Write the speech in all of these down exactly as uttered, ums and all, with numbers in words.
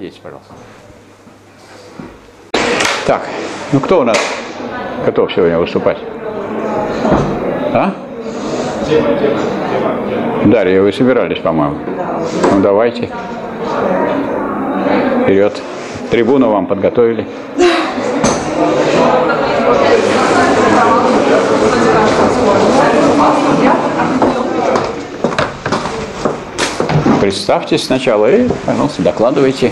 садитесь, пожалуйста. Так, ну кто у нас готов сегодня выступать? А? Дарья, вы собирались, по-моему? Ну, давайте. Вперед. Трибуну вам подготовили. Представьтесь сначала и, пожалуйста, докладывайте.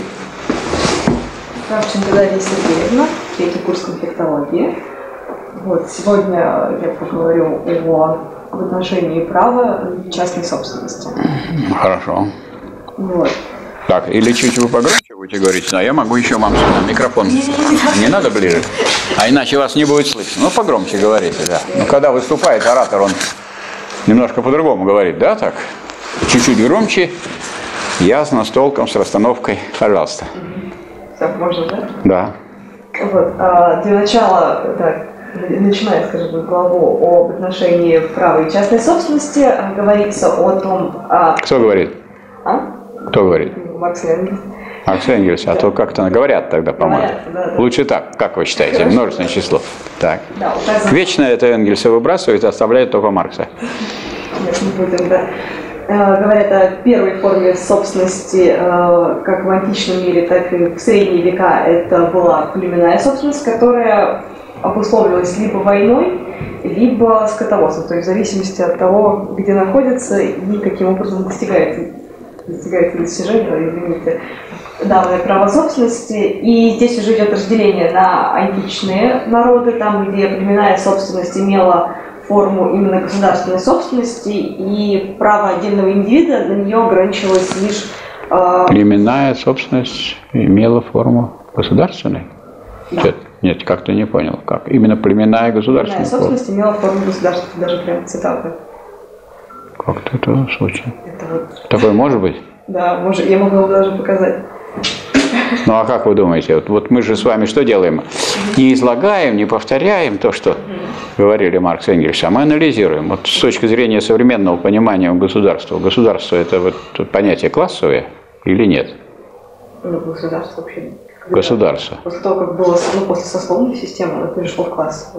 Кравченко Дарья Сергеевна, третий курс конфликтологии. Вот, сегодня я поговорю о в отношении права частной собственности. Хорошо. Вот. Так, или чуть вы погромче будете говорить, но я могу еще вам сюда микрофон. Не надо ближе? А иначе вас не будет слышно. Ну, погромче говорите, да. Но когда выступает оратор, он немножко по-другому говорит, да, так? Чуть-чуть громче, ясно, с толком, с расстановкой. Пожалуйста. Так, можно, да? Да. Вот, а, для начала, так, начиная, скажем, главу об отношении права и частной собственности, говорится о том... А... Кто говорит? А? Кто говорит? Маркс и Энгельс. Маркс и Энгельс. А да. То как-то говорят тогда, по-моему. Да, да. Лучше так, как вы считаете? Хорошо. Множественное число. Так. Да, указано. Вечно это Энгельса выбрасывает, оставляет только Маркса. Нет, не будем, да. Говорят о первой форме собственности, как в античном мире, так и в средние века, это была племенная собственность, которая обусловливалась либо войной, либо скотоводством, то есть в зависимости от того, где находится и каким образом достигается, достигается достижение, извините, данное право собственности. И здесь уже идет разделение на античные народы, там, где племенная собственность имела форму именно государственной собственности, и право отдельного индивида на нее ограничивалось лишь... Э... Племенная собственность имела форму государственной? Да. Нет, нет, как-то не понял. Как? Именно племенная государственная форма? Племенная собственность имела форму государственной, даже прям цитата. Как-то это случай. Это вот... Такое может быть? Да, может, я могу вам даже показать. Ну а как вы думаете, вот, вот мы же с вами что делаем? Не излагаем, не повторяем то, что говорили Маркс и Энгельс, а мы анализируем. Вот с точки зрения современного понимания государства. Государство – это вот понятие классовое или нет? Ну, государство вообще. Государство. После того, как было, ну, после сословной системы, оно перешло в класс.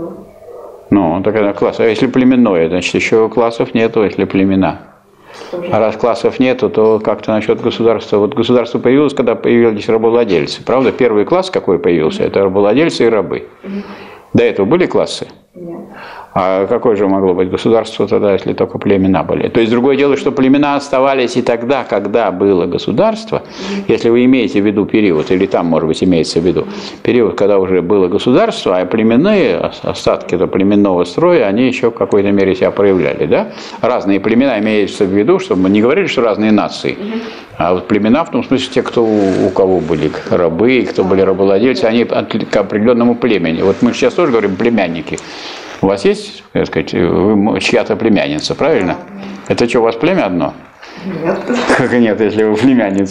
Ну, так это класс. А если племенное, значит, еще классов нету, если племена. А раз классов нету, то как-то насчет государства. Вот государство появилось, когда появились рабовладельцы. Правда, первый класс какой появился? Это рабовладельцы и рабы. До этого были классы? Нет. А какое же могло быть государство тогда, если только племена были? То есть другое дело, что племена оставались и тогда, когда было государство, если вы имеете в виду период, или там, может быть, имеется в виду период, когда уже было государство, а племенные, остатки этого племенного строя, они еще в какой-то мере себя проявляли, да? Разные племена имеется в виду, чтобы мы не говорили, что разные нации, а вот племена, в том смысле, те, кто у кого были рабы, кто были рабовладельцы, они к определенному племени. Вот мы сейчас тоже говорим племянники. У вас есть, так сказать, вы чья-то племянница, правильно? Это что, у вас племя одно? Нет. Как нет, если вы племянница?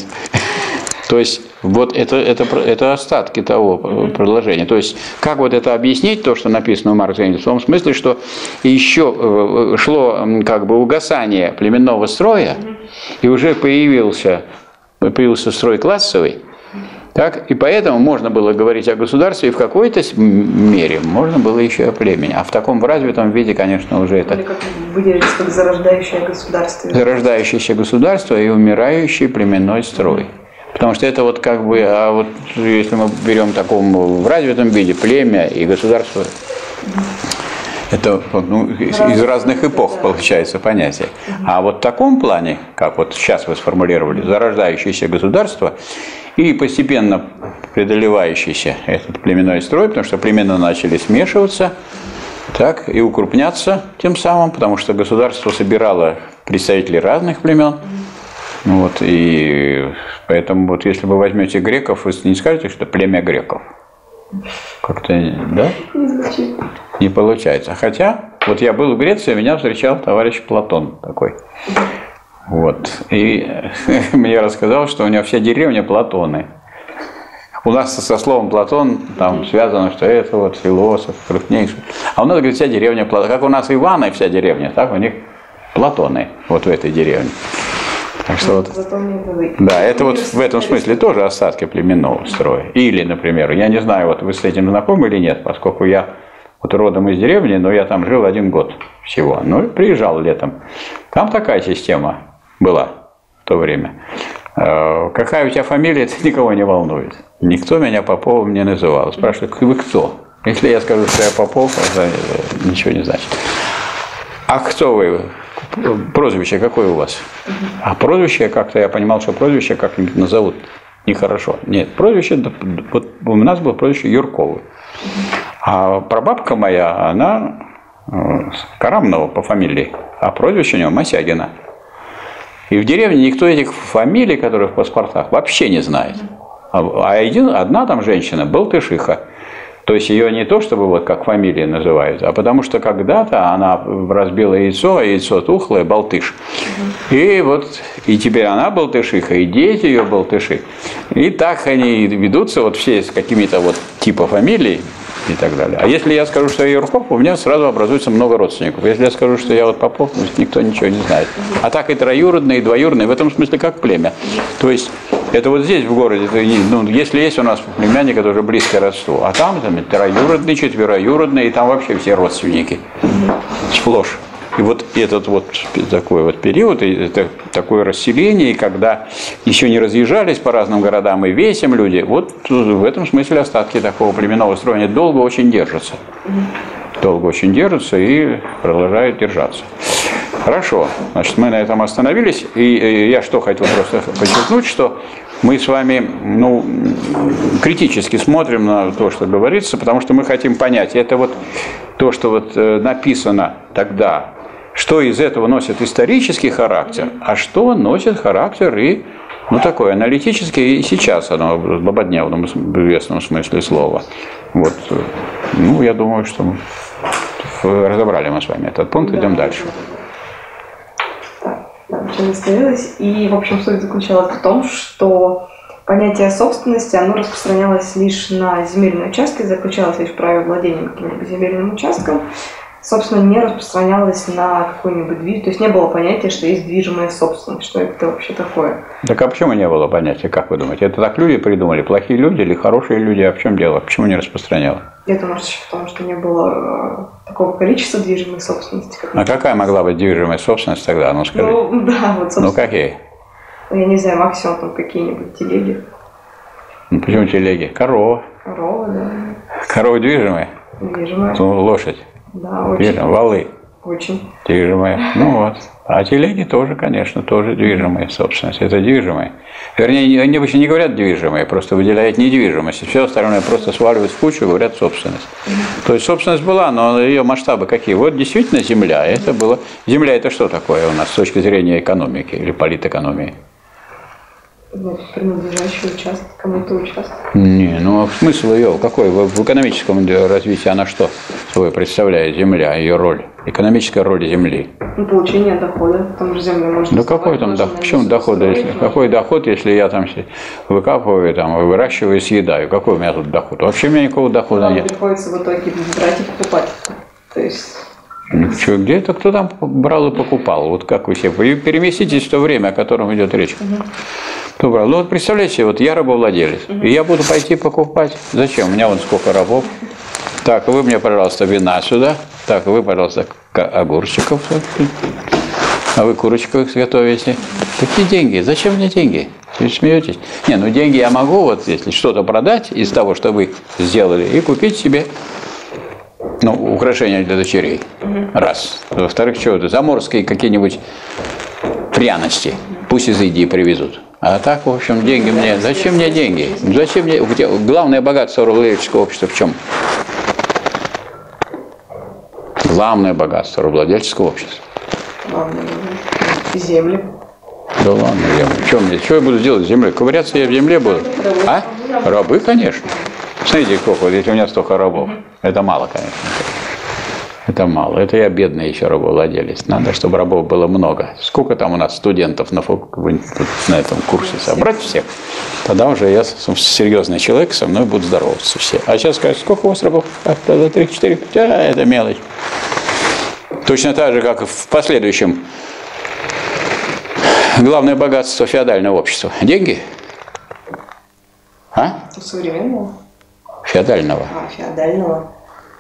То есть, вот это, это, это остатки того предложения. То есть, как вот это объяснить, то, что написано у Маркса и Энгельса, в том смысле, что еще шло как бы угасание племенного строя, и уже появился, появился строй классовый. Так, и поэтому можно было говорить о государстве, и в какой-то мере можно было еще о племени. А в таком развитом виде, конечно, уже это... Или как выделились как зарождающее государство. Зарождающееся государство и умирающий племенной строй. Потому что это вот как бы, а вот если мы берем в таком в развитом виде племя и государство, это ну, из, из разных эпох получается понятие. А вот в таком плане, как вот сейчас вы сформулировали, зарождающееся государство и постепенно преодолевающийся этот племенной строй, потому что племена начали смешиваться, так, и укрупняться тем самым, потому что государство собирало представителей разных племен. Вот, и поэтому вот если вы возьмете греков, вы не скажете, что племя греков. Как-то, да? Не звучит. Не получается. Хотя, вот я был в Греции, меня встречал товарищ Платон такой. Вот. И мне рассказал, что у него вся деревня Платоны. У нас со словом Платон там связано, что это вот философ, крупнейший. А у нас, говорит, вся деревня Платон. Как у нас Иваны вся деревня, так у них Платоны вот в этой деревне. Так что вот, да, это вот в этом смысле тоже остатки племенного строя. Или, например, я не знаю, вот вы с этим знакомы или нет, поскольку я вот родом из деревни, но я там жил один год всего. Ну, и приезжал летом. Там такая система была в то время. Какая у тебя фамилия, это никого не волнует. Никто меня Поповым не называл. Спрашивают, вы кто? Если я скажу, что я Попов, это ничего не значит. А кто вы? Прозвище какое у вас? А прозвище, как-то я понимал, что прозвище как-нибудь назовут нехорошо. Нет, прозвище, вот у нас было прозвище Юрковы. А прабабка моя, она Карамнова по фамилии, а прозвище у нее Мосягина. И в деревне никто этих фамилий, которые в паспортах, вообще не знает. А один, одна там женщина, Болтышиха. То есть ее не то, чтобы вот как фамилия называют, а потому что когда-то она разбила яйцо, а яйцо тухлое, болтыш. И вот, и теперь она болтышиха, и дети ее болтыши. И так они ведутся вот все с какими-то вот типа фамилий и так далее. А если я скажу, что я Юрков, у меня сразу образуется много родственников. Если я скажу, что я вот Попов, никто ничего не знает. А так и троюродные, и двоюродные, в этом смысле как племя. То есть это вот здесь в городе, это, ну, если есть у нас племянник, это уже близкое родство. А там, там троюродные, четвероюродные, и там вообще все родственники. Сплошь. И вот этот вот такой вот период, это такое расселение, когда еще не разъезжались по разным городам и весим люди, вот в этом смысле остатки такого племенного строения долго очень держатся. Долго очень держатся и продолжают держаться. Хорошо, значит, мы на этом остановились, и я что хотел просто подчеркнуть, что мы с вами, ну, критически смотрим на то, что говорится, потому что мы хотим понять, это вот то, что вот написано тогда, что из этого носит исторический характер, а что носит характер и, ну, такой аналитический, и сейчас оно в злободневном, известном смысле слова. Вот, ну, я думаю, что разобрали мы с вами этот пункт, идем дальше. На чем остановилась. И, в общем, суть заключалась в том, что понятие собственности, оно распространялось лишь на земельные участки, заключалось лишь в праве владения каким-либо земельным участком, собственно, не распространялось на какой-нибудь движ, то есть не было понятия, что есть движимая собственность, что это вообще такое. Так а почему не было понятия, как вы думаете? Это так люди придумали, плохие люди или хорошие люди, а в чем дело? Почему не распространялось? Это может еще потому, что не было такого количества движимой собственности. Как а какая могла быть движимая собственность тогда? Ну, скажи. Ну, да, вот, собственно. Ну, какие? Я не знаю, максимум там какие-нибудь телеги. Ну, почему телеги? Корова. Корова, да. Корова движимая? Движимая. Ну, лошадь. Да, очень. Движимая. Валы. Очень. Движимая. Ну вот. А телеги тоже, конечно, тоже движимые собственность. Это движимые. Вернее, они обычно не говорят движимые, просто выделяют недвижимость. Все остальное просто сваливают в кучу и говорят собственность. То есть собственность была, но ее масштабы какие? Вот действительно земля. Это было. Земля это что такое у нас с точки зрения экономики или политэкономии? Ну, принадлежащий участок, кому-то участок. Не, ну а смысл ее какой? В, в экономическом развитии она что собой представляет, земля, ее роль? Экономическая роль земли. Ну, получение дохода, там же земля может. Да какой там доход? Почему доход? Если, какой доход, если я там выкапываю, там, выращиваю и съедаю? Какой у меня тут доход? Вообще у меня никакого дохода Вам нет. Приходится в итоге брать и покупать. То есть. Ну, что, где это кто там брал и покупал? Вот как вы себе переместитесь в то время, о котором идет речь. Угу. Кто брал? Ну вот представляете, вот я рабовладелец, угу. и я буду пойти покупать. Зачем? У меня вон сколько рабов. Так, вы мне, пожалуйста, вина сюда. Так, вы, пожалуйста, огурчиков. А вы курочку готовите. Какие деньги? Зачем мне деньги? Вы смеетесь? Не, ну деньги я могу, вот если что-то продать из того, что вы сделали, и купить себе, ну, украшения для дочерей. Угу. Раз. Во-вторых, что-то заморские какие-нибудь пряности. Пусть из Индии привезут. А так, в общем, деньги мне... Зачем мне деньги? Зачем мне... Главное богатство рабовладельческого общества в чем? Главное богатство рабовладельческого общества. Главное. Земли. Да ладно, земли. Что мне? Что я буду делать с землей? Ковыряться я в земле буду? Рабы. А? Рабы, конечно. Смотрите, сколько, вот если у меня столько рабов. Это мало, конечно. Это мало. Это я бедный еще рабовладелец. Надо, чтобы рабов было много. Сколько там у нас студентов на, на этом курсе? Собрать всех? Тогда уже я серьезный человек, со мной будут здороваться все. А сейчас скажут, сколько у вас рабов? три, четыре, пять. А, это мелочь. Точно так же, как и в последующем Главное богатство феодального общества. Деньги? А? Современного? Феодального. А, феодального.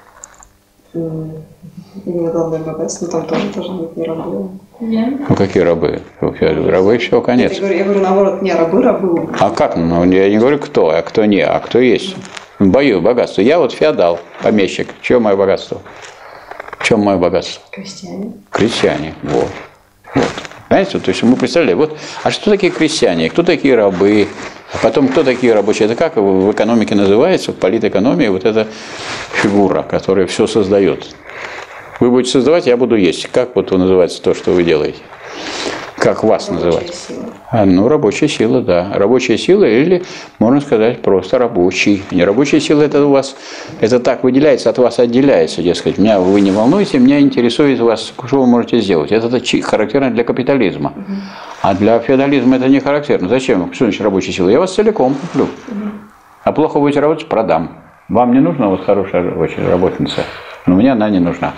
Именно главное богатство, но там тоже должны быть не рабы. Нет. Ну какие рабы? Рабы все, конец. Я говорю, я говорю наоборот, не рабы, рабы. А как? Ну, я не говорю кто, а кто не, а кто есть. Бою богатство. Я вот феодал, помещик. В чем мое богатство? В чем мое богатство? Крестьяне. Крестьяне. Вот. Вот. Знаете, то есть мы представляли, вот, а что такие крестьяне, кто такие рабы, а потом кто такие рабочие, это как в экономике называется, в политэкономии, вот эта фигура, которая все создает. Вы будете создавать, я буду есть. Как вот называется то, что вы делаете? Как вас Рабочая называть? Сила. А, ну, рабочая сила, да. Рабочая сила или, можно сказать, просто рабочий. Не рабочая сила, это у вас, это так выделяется, от вас отделяется, дескать. Меня вы не волнуете, меня интересует вас, что вы можете сделать. Это, это характерно для капитализма. Угу. А для феодализма это не характерно. Зачем? Что значит рабочая сила? Я вас целиком куплю. Угу. А плохо будете работать, продам. Вам не нужна вот хорошая рабочая работница? Но мне она не нужна.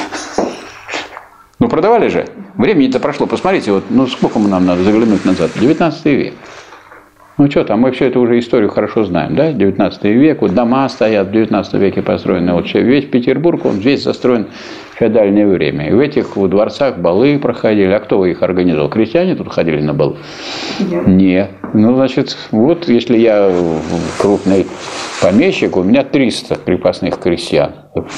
Ну, продавали же. Времени-то прошло. Посмотрите, вот, ну, сколько нам надо заглянуть назад? девятнадцатый век. Ну, что там, мы все это уже историю хорошо знаем, да? девятнадцатый век, вот дома стоят в девятнадцатом веке построены. Вот весь Петербург, он весь застроен в феодальное время. И в этих в дворцах балы проходили. А кто их организовал? Крестьяне тут ходили на бал? Нет. Нет. Ну, значит, вот если я крупный помещик, у меня триста крепостных крестьян.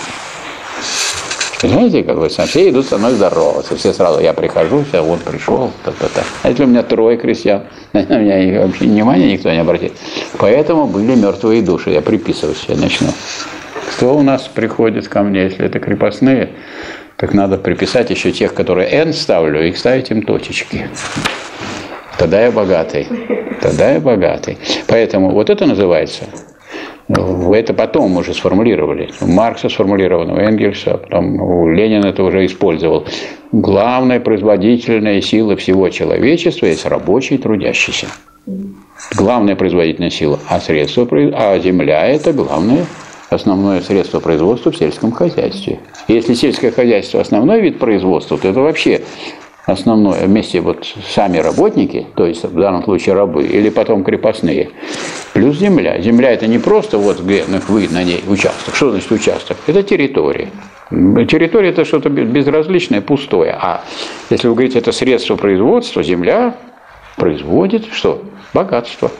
Знаете, как вы, все идут со мной здороваться. Все сразу, я прихожу, все, вот пришел, та-та-та. А если у меня трое крестьян, на меня вообще внимания никто не обратит. Поэтому были мертвые души. Я приписываюсь, я начну. Кто у нас приходит ко мне, если это крепостные, так надо приписать еще тех, которые N ставлю, и ставить им точечки. Тогда я богатый. Тогда я богатый. Поэтому вот это называется... Это потом уже сформулировали. У Маркса сформулировано, у Энгельса, потом у Ленина это уже использовал. Главная производительная сила всего человечества есть рабочий, трудящийся. Главная производительная сила. А, средство, а земля – это главное, основное средство производства в сельском хозяйстве. Если сельское хозяйство – основной вид производства, то это вообще... основное вместе вот сами работники, то есть в данном случае рабы, или потом крепостные, плюс земля. Земля это не просто вот где вы на ней участок. Что значит участок? Это территория. Территория это что-то безразличное, пустое. А если вы говорите, это средство производства, земля производит что? Богатство.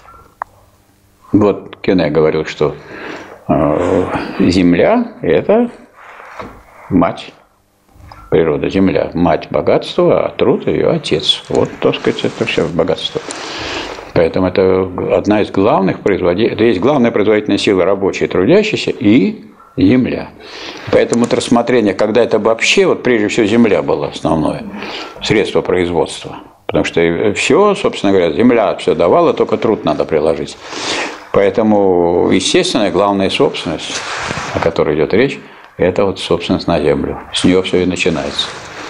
Вот Кене говорил, что э, земля это мать. Природа, земля, мать богатства, а труд ее отец. Вот, так сказать, это все богатство. Поэтому это одна из главных производителей, это есть главная производительная сила рабочая, трудящаяся и земля. Поэтому это рассмотрение, когда это вообще, вот прежде всего земля была основное средство производства. Потому что все, собственно говоря, земля все давала, только труд надо приложить. Поэтому, естественно, главная собственность, о которой идет речь, это вот собственность на землю. С нее все и начинается.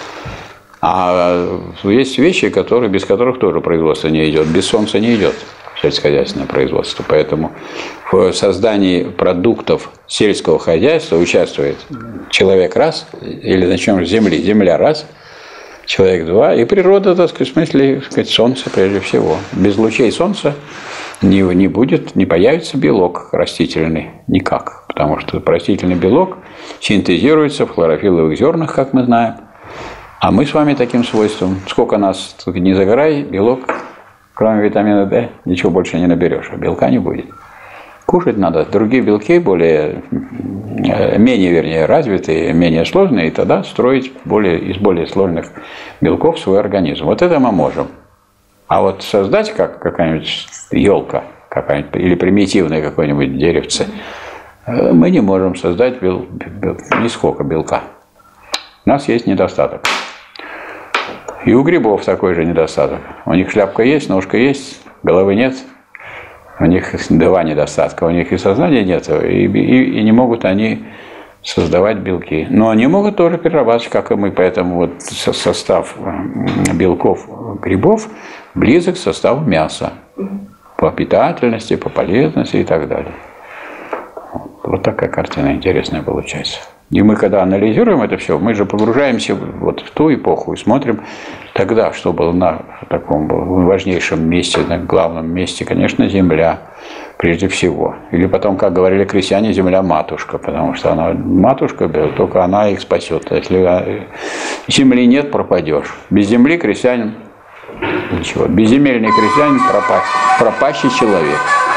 А есть вещи, которые, без которых тоже производство не идет. Без солнца не идет сельскохозяйственное производство. Поэтому в создании продуктов сельского хозяйства участвует человек раз, или начнем с земли, земля раз, человек два, и природа, так сказать, в смысле, так сказать, солнце прежде всего. Без лучей солнца не, не будет, не появится белок растительный никак. Потому что растительный белок синтезируется в хлорофилловых зернах, как мы знаем. А мы с вами таким свойством, сколько нас не загорай, белок, кроме витамина D, ничего больше не наберешь, а белка не будет. Кушать надо другие белки, более, менее, вернее, развитые, менее сложные, и тогда строить более, из более сложных белков свой организм. Вот это мы можем. А вот создать как какая-нибудь елка, какая-нибудь, или примитивное какое-нибудь деревце, мы не можем создать бел, бел, ни сколько белка. У нас есть недостаток. И у грибов такой же недостаток. У них шляпка есть, ножка есть, головы нет. У них два недостатка. У них и сознания нет, и, и, и не могут они создавать белки. Но они могут тоже перерабатывать, как и мы. Поэтому вот состав белков грибов близок к составу мяса. По питательности, по полезности и так далее. Вот такая картина интересная получается. И мы, когда анализируем это все, мы же погружаемся вот в ту эпоху и смотрим тогда, что было на таком важнейшем месте, на главном месте, конечно, земля, прежде всего. Или потом, как говорили крестьяне, земля-матушка, потому что она матушка, только она их спасет. Если земли нет, пропадешь. Без земли крестьянин ничего. Безземельный крестьянин пропащий, пропащий человек.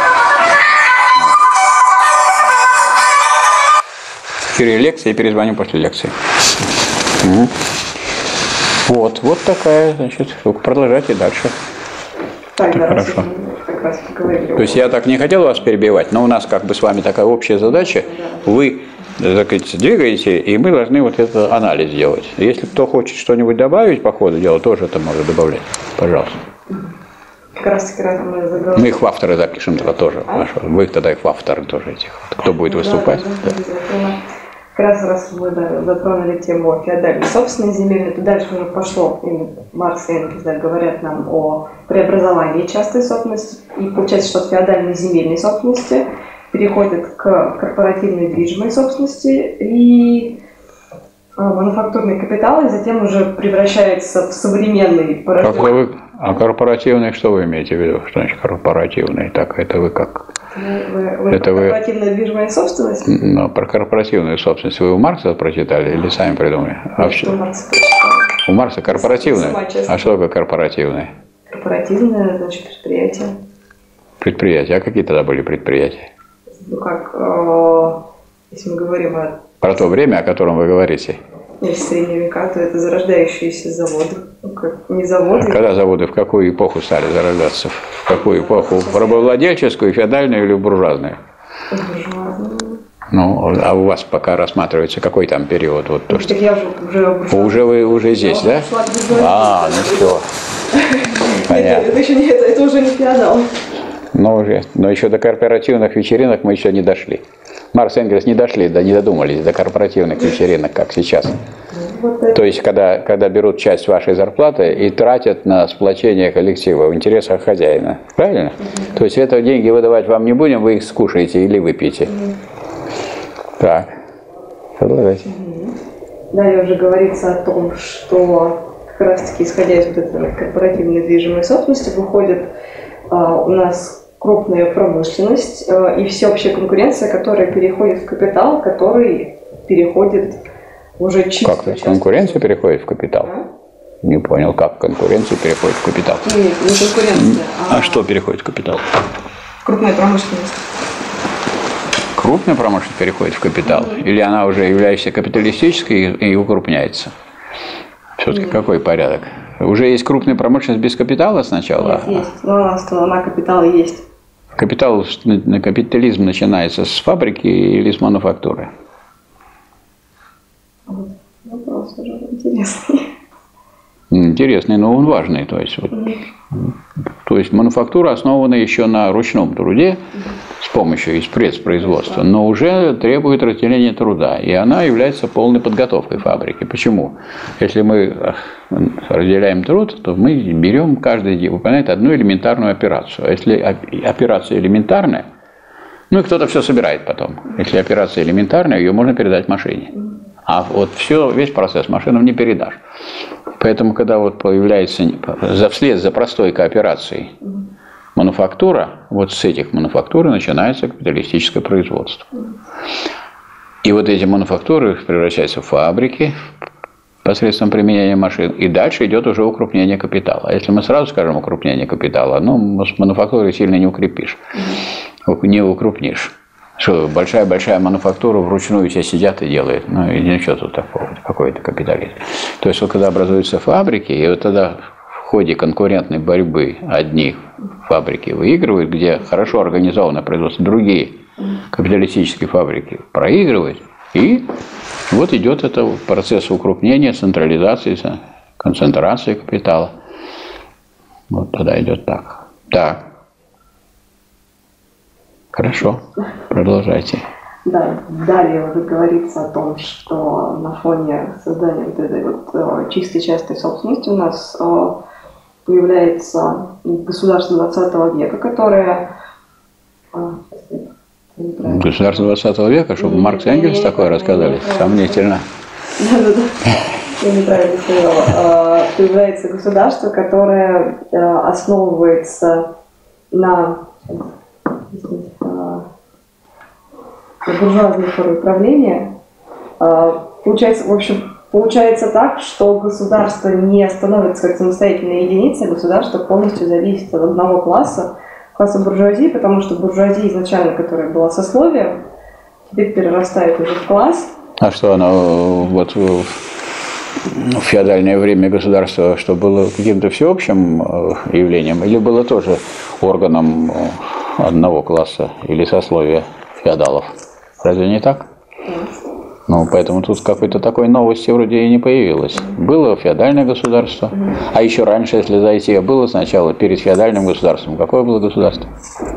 Через лекции и перезвоним после лекции. Угу. Вот, вот такая, значит, продолжайте дальше. Так, да, хорошо. Как раз поговорили. То есть я так не хотел вас перебивать, но у нас как бы с вами такая общая задача. Да. Вы, так сказать, двигаете, и мы должны вот этот анализ делать. Если кто хочет что-нибудь добавить по ходу дела, тоже это может добавлять. Пожалуйста. Как раз таки раз мы заговорили. Мы их в авторы запишем тогда тоже. А? Вы тогда их в авторы тоже этих. Кто будет выступать. Да, да, да. Как раз раз мы да, затронули тему феодальной собственной земельной, то дальше уже пошло, и Маркс и Энгельс да, говорят нам о преобразовании частной собственности, и получается, что от феодальной земельной собственности переходит к корпоративной движимой собственности и мануфактурный капитал, и затем уже превращается в современный порождение. А корпоративный, что вы имеете в виду? Что значит корпоративный? Так, это вы как? Вы, вы это про вы... корпоративную движимую собственность? Ну, про корпоративную собственность вы у Маркса прочитали или сами придумали? А что у Маркса прочитали? У Маркса корпоративная? А что такое корпоративное? Корпоративное, значит, предприятие. Предприятия. А какие тогда были предприятия? Ну как, э, если мы говорим о... Про то время, о котором вы говорите. Если в средние века, то это зарождающиеся заводы. Ну, как, не заводы. А когда заводы в какую эпоху стали зарождаться? В какую эпоху? В рабовладельческую, феодальную или в буржуазную? Буржуазную. Ну, а у вас пока рассматривается какой там период? Вот то, ну, что... Так я уже уже Уже вы уже здесь, да? А, ну все. Понятно. Это еще не это, это уже не феодал. Но уже, но еще до корпоративных вечеринок мы еще не дошли. Маркс и Энгельс не дошли, да не додумались до корпоративных вечеринок, как сейчас. Вот то есть, когда, когда берут часть вашей зарплаты и тратят на сплочение коллектива в интересах хозяина. Правильно? Mm-hmm. То есть, это деньги выдавать вам не будем, вы их скушаете или выпьете. Mm-hmm. Так, продолжайте. Mm-hmm. Далее уже говорится о том, что как раз таки, исходя из вот этой корпоративной движимой собственности, выходит а, у нас крупная промышленность э, и всеобщая конкуренция, которая переходит в капитал, который переходит уже чисто. Как конкуренция переходит в капитал? А? Не понял, как конкуренция переходит в капитал? Нет, не конкуренция. А, а что переходит в капитал? Крупная промышленность. Крупная промышленность переходит в капитал? Mm-hmm. Или она уже является капиталистической и укрупняется? Все-таки mm-hmm. какой порядок? Уже есть крупная промышленность без капитала сначала? Нет, есть. Но она, она капитал есть. Капитал, капитализм начинается с фабрики или с мануфактуры? Вопрос уже интересный. Интересный, но он важный. То есть, вот, mm-hmm. то есть мануфактура основана еще на ручном труде mm-hmm. с помощью спецпроизводства, но уже требует разделения труда. И она является полной подготовкой фабрики. Почему? Если мы разделяем труд, то мы берем каждый день, выполняет одну элементарную операцию. А если операция элементарная, ну и кто-то все собирает потом. Если операция элементарная, ее можно передать машине. А вот все, весь процесс машинам не передашь. Поэтому, когда вот появляется за, вслед за простой кооперацией мануфактура, вот с этих мануфактур начинается капиталистическое производство. И вот эти мануфактуры превращаются в фабрики посредством применения машин, и дальше идет уже укрупнение капитала. Если мы сразу скажем укрупнение капитала, ну, с мануфактурой сильно не укрепишь, не укрупнишь. Что большая-большая мануфактура вручную все сидят и делают. Ну, и ничего тут такого, какой-то капитализм. То есть, вот когда образуются фабрики, и вот тогда в ходе конкурентной борьбы одни фабрики выигрывают, где хорошо организовано производство, другие капиталистические фабрики проигрывают, и вот идет это процесс укрупнения, централизации, концентрации капитала. Вот тогда идет так. Так. Хорошо, продолжайте. Да, далее уже говорится о том, что на фоне создания вот этой вот чистой частной собственности у нас появляется государство двадцатого века, которое Государство двадцатого века, чтобы Маркс и Энгельс такое рассказали, сомнительно. Да-да-да. Я неправильно сказала. Появляется государство, которое основывается на буржуазной форме правления. Получается, в общем, получается так, что государство не становится как самостоятельной единицей, государство полностью зависит от одного класса, класса буржуазии, потому что буржуазия изначально, которая была сословием, теперь перерастает уже в класс. А что оно вот в феодальное время государство, что было каким-то всеобщим явлением, или было тоже органом одного класса или сословия феодалов? Разве не так? Ну, поэтому тут какой-то такой новости вроде и не появилось. Было феодальное государство, а еще раньше, если зайти, было сначала перед феодальным государством. Какое было государство?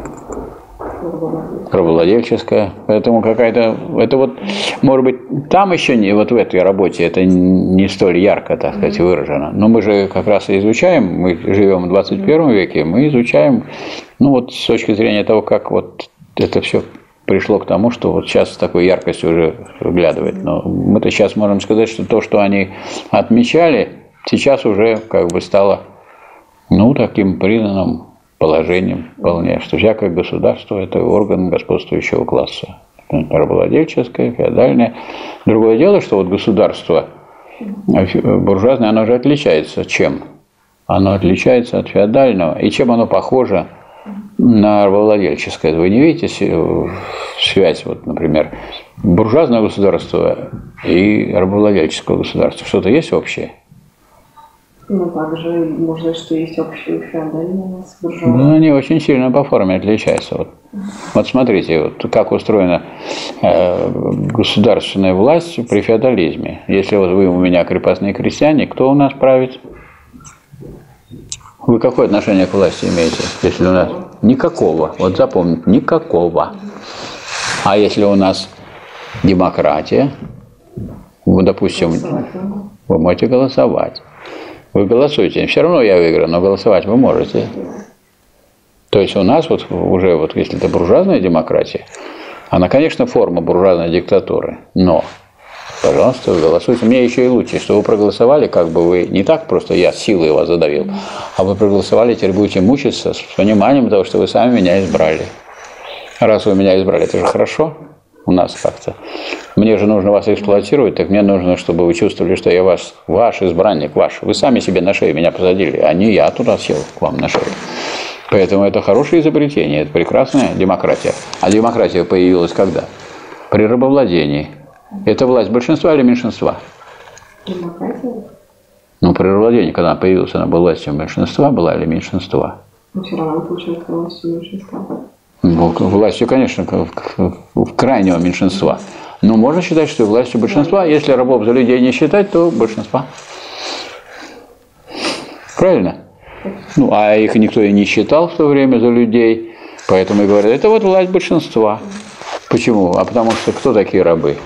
Рабовладельческое. Поэтому какая-то, это вот, может быть, там еще не, вот в этой работе это не столь ярко, так сказать, выражено. Но мы же как раз и изучаем, мы живем в двадцать первом веке, мы изучаем, ну вот с точки зрения того, как вот это все пришло к тому, что вот сейчас с такой яркостью уже выглядывает. Но мы-то сейчас можем сказать, что то, что они отмечали, сейчас уже как бы стало, ну, таким признанным положением вполне, что всякое государство – это орган господствующего класса. Рабовладельческое, феодальное. Другое дело, что вот государство буржуазное, оно же отличается чем? Оно отличается от феодального. И чем оно похоже на рабовладельческое? Вы не видите связь, вот, например, буржуазного государства и рабовладельческого государства? Что-то есть общее? Ну, также можно, что есть общее феодальное с буржуазным. Ну, они очень сильно по форме отличаются. Вот, вот смотрите, вот как устроена э, государственная власть при феодализме. Если вот вы у меня крепостные крестьяне, кто у нас правит? Вы какое отношение к власти имеете? Если у нас никакого, вот запомните, никакого. А если у нас демократия, вы, допустим, вы можете голосовать. Вы голосуете, все равно я выиграю, но голосовать вы можете. То есть у нас вот уже, вот если это буржуазная демократия, она, конечно, форма буржуазной диктатуры, но, пожалуйста, вы голосуйте. Мне еще и лучше, что вы проголосовали, как бы вы не так просто я силой вас задавил, а вы проголосовали, теперь будете мучиться с пониманием того, что вы сами меня избрали. Раз вы меня избрали, это же хорошо. У нас как-то. Мне же нужно вас эксплуатировать, так мне нужно, чтобы вы чувствовали, что я ваш, ваш избранник, ваш. Вы сами себе на шею меня посадили, а не я туда сел к вам на шею. Поэтому это хорошее изобретение, это прекрасная демократия. А демократия появилась когда? При рабовладении. Это власть большинства или меньшинства? Демократия? Ну, при рабовладении, когда она появилась, она была властью меньшинства, была или меньшинства? Ну, все равно получается властью меньшинства. Ну, властью, конечно, крайнего меньшинства. Но можно считать, что властью большинства, если рабов за людей не считать, то большинства. Правильно? Ну, а их никто и не считал в то время за людей, поэтому и говорят, это вот власть большинства. Почему? А потому что кто такие рабы?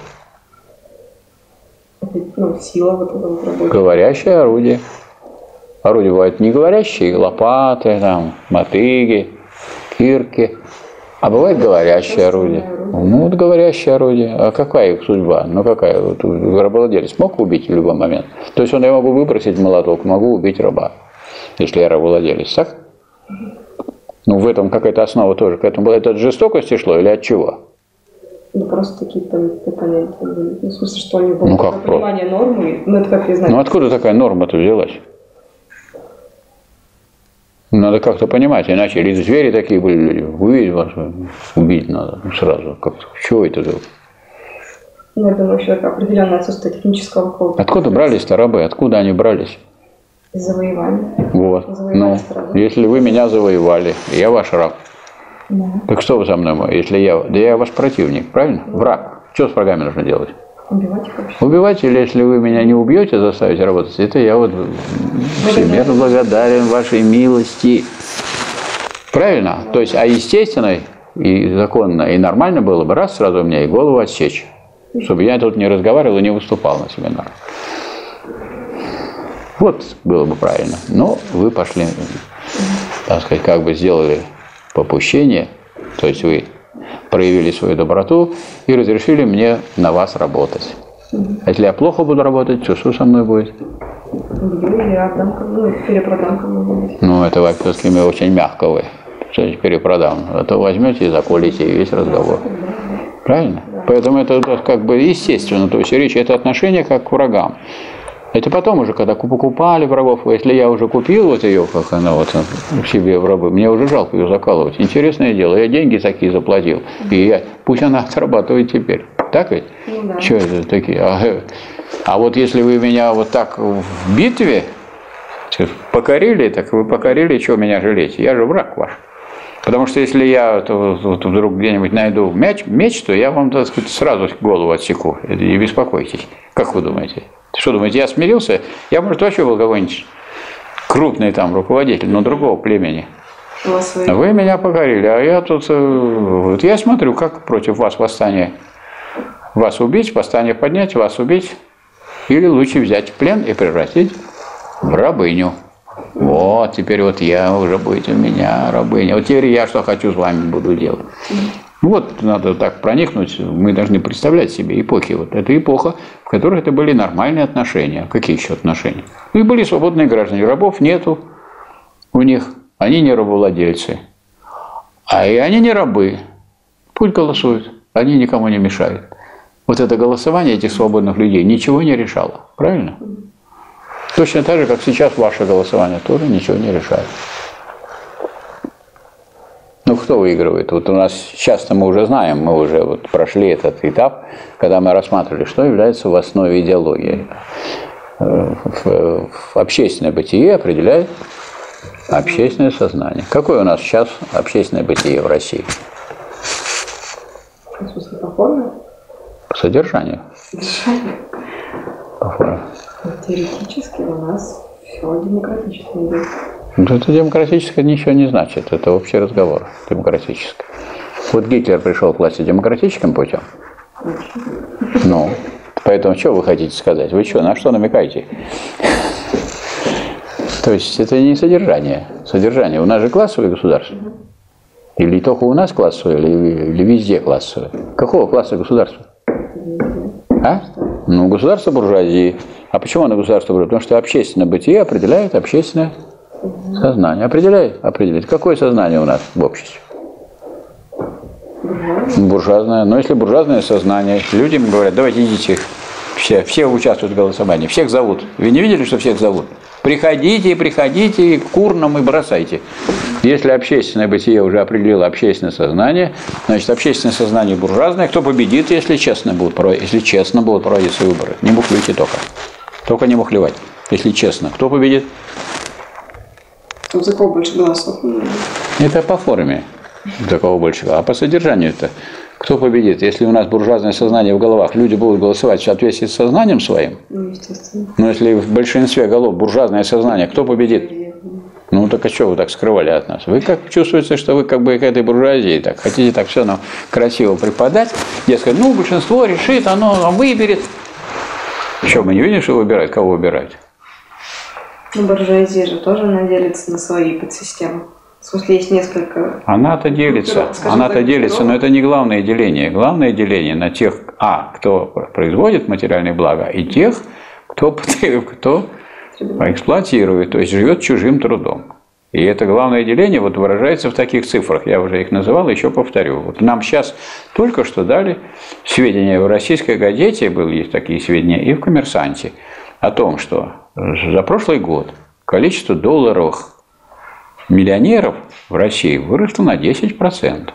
Ну, сила вот этого вот рабочего. Говорящее орудие. Орудия бывают не говорящие, лопаты, там, мотыги, кирки. А бывает говорящее орудие. Ну, вот говорящее орудие. А какая их судьба? Ну, какая? Вот, рабовладелец мог убить в любой момент? То есть он, я могу выбросить молоток, могу убить раба, если я рабовладелец, так? Ну, в этом какая-то основа тоже. К этому было. Это от жестокости шло или от чего? Ну, просто такие понятия были. Ну, в смысле, что они были. Ну, как понимание нормы. Ну, это как я знаю. Ну, откуда такая норма-то взялась? Надо как-то понимать, иначе или звери такие были люди, увидеть вас, убить надо сразу. Как-то. Чего это? Ну, я думаю, что это определенное отсутствие технического какого-то. Откуда брались-то рабы? Откуда они брались? Из завоевания. Вот. Ну, если вы меня завоевали, я ваш раб. Да. Так что вы со мной? Если я, да я ваш противник, правильно? Да. Враг. Что с врагами нужно делать? Убивать их вообще. Убивать, или если вы меня не убьете, заставите работать, это я вот всемерно благодарен вашей милости. Правильно? Да. То есть, а естественно и законно, и нормально было бы раз сразу мне и голову отсечь, чтобы я тут не разговаривал и не выступал на семинарах. Вот было бы правильно. Но вы пошли, так сказать, как бы сделали попущение, то есть вы проявили свою доброту и разрешили мне на вас работать. А если я плохо буду работать, то что со мной будет? Или отдам кому, или перепродам кому-нибудь. Ну, это во-первых, очень мягко вы. Что перепродам? А то возьмете и заколите, и весь разговор. Правильно? Да. Поэтому это как бы естественно. То есть речь, это отношение как к врагам. Это потом уже, когда покупали врагов, если я уже купил вот ее, как она вот себе в рабы, мне уже жалко ее закалывать. Интересное дело, я деньги такие заплатил, и я, пусть она отрабатывает теперь. Так ведь? Ну, да. Что это такие? А, а вот если вы меня вот так в битве покорили, так вы покорили, что меня жалеете? Я же враг ваш. Потому что если я то, вот, вдруг где-нибудь найду мяч, меч, то я вам, так сказать, сразу голову отсеку. Не беспокойтесь. Как вы думаете? Что думаете, я смирился? Я, может, вообще был какой-нибудь крупный там руководитель, но другого племени. Вы... вы меня покорили, а я тут... Вот я смотрю, как против вас восстание. Вас убить, восстание поднять, вас убить. Или лучше взять в плен и превратить в рабыню. Вот, теперь вот я, уже будете у меня рабыня. Вот теперь я что хочу с вами буду делать. Вот, надо так проникнуть, мы должны представлять себе эпохи. Вот это эпоха, в которой это были нормальные отношения. Какие еще отношения? И были свободные граждане. Рабов нету у них, они не рабовладельцы. А и они не рабы. Пусть голосуют, они никому не мешают. Вот это голосование этих свободных людей ничего не решало. Правильно? Точно так же, как сейчас ваше голосование тоже ничего не решает. Ну, кто выигрывает? Вот у нас часто мы уже знаем, мы уже вот прошли этот этап, когда мы рассматривали, что является в основе идеологии. В, в общественное бытие определяет общественное сознание. Какое у нас сейчас общественное бытие в России? В смысле, по форме? По содержанию. Содержанию? По форме. Теоретически у нас все демократически идет. Это демократическое ничего не значит, это общий разговор, демократическое. Вот Гитлер пришел к власти демократическим путем. Ну, поэтому что вы хотите сказать? Вы что, на что намекаете? То есть это не содержание. Содержание. У нас же классовое государство. Или только у нас классовое, или, или везде классовое. Какого класса государства? А? Ну, государство буржуазии. А почему оно государство буржуазии? Потому что общественное бытие определяет общественное сознание. Определяет? Определяет. Какое сознание у нас в обществе? Буржуазное. Буржуазное. Но если буржуазное сознание, людям говорят, давайте идите, все, все участвуют в голосовании, всех зовут. Вы не видели, что всех зовут? Приходите, приходите, к урнам и бросайте. Если общественное бытие уже определило общественное сознание, значит, общественное сознание буржуазное, кто победит, если честно будут проводить, если честно будут проводиться выборы? Не мухлюйте только. Только не мухлевать. Если честно, кто победит? Тут за кого больше голосов? Это по форме. За кого больше. А по содержанию-то кто победит? Если у нас буржуазное сознание в головах, люди будут голосовать в соответствии с сознанием своим. Ну, естественно. Но если в большинстве голов буржуазное сознание, кто победит? Ну, так а что вы так скрывали от нас? Вы как чувствуете, что вы как бы к этой буржуазии так хотите так все нам красиво преподать? Дескать, ну, большинство решит, оно выберет. Что, мы не видим, что выбирать? Кого выбирать? Ну, буржуазия же тоже она делится на свои подсистемы. В смысле, есть несколько... Она-то делится, она-то делится, но это не главное деление. Главное деление на тех, а, кто производит материальные блага, и тех, кто, кто эксплуатирует, то есть живет чужим трудом. И это главное деление вот выражается в таких цифрах. Я уже их называл, еще повторю. Вот нам сейчас только что дали сведения в «Российской газете», были такие сведения, и в «Коммерсанте», о том, что за прошлый год количество долларовых миллионеров в России выросло на десять процентов.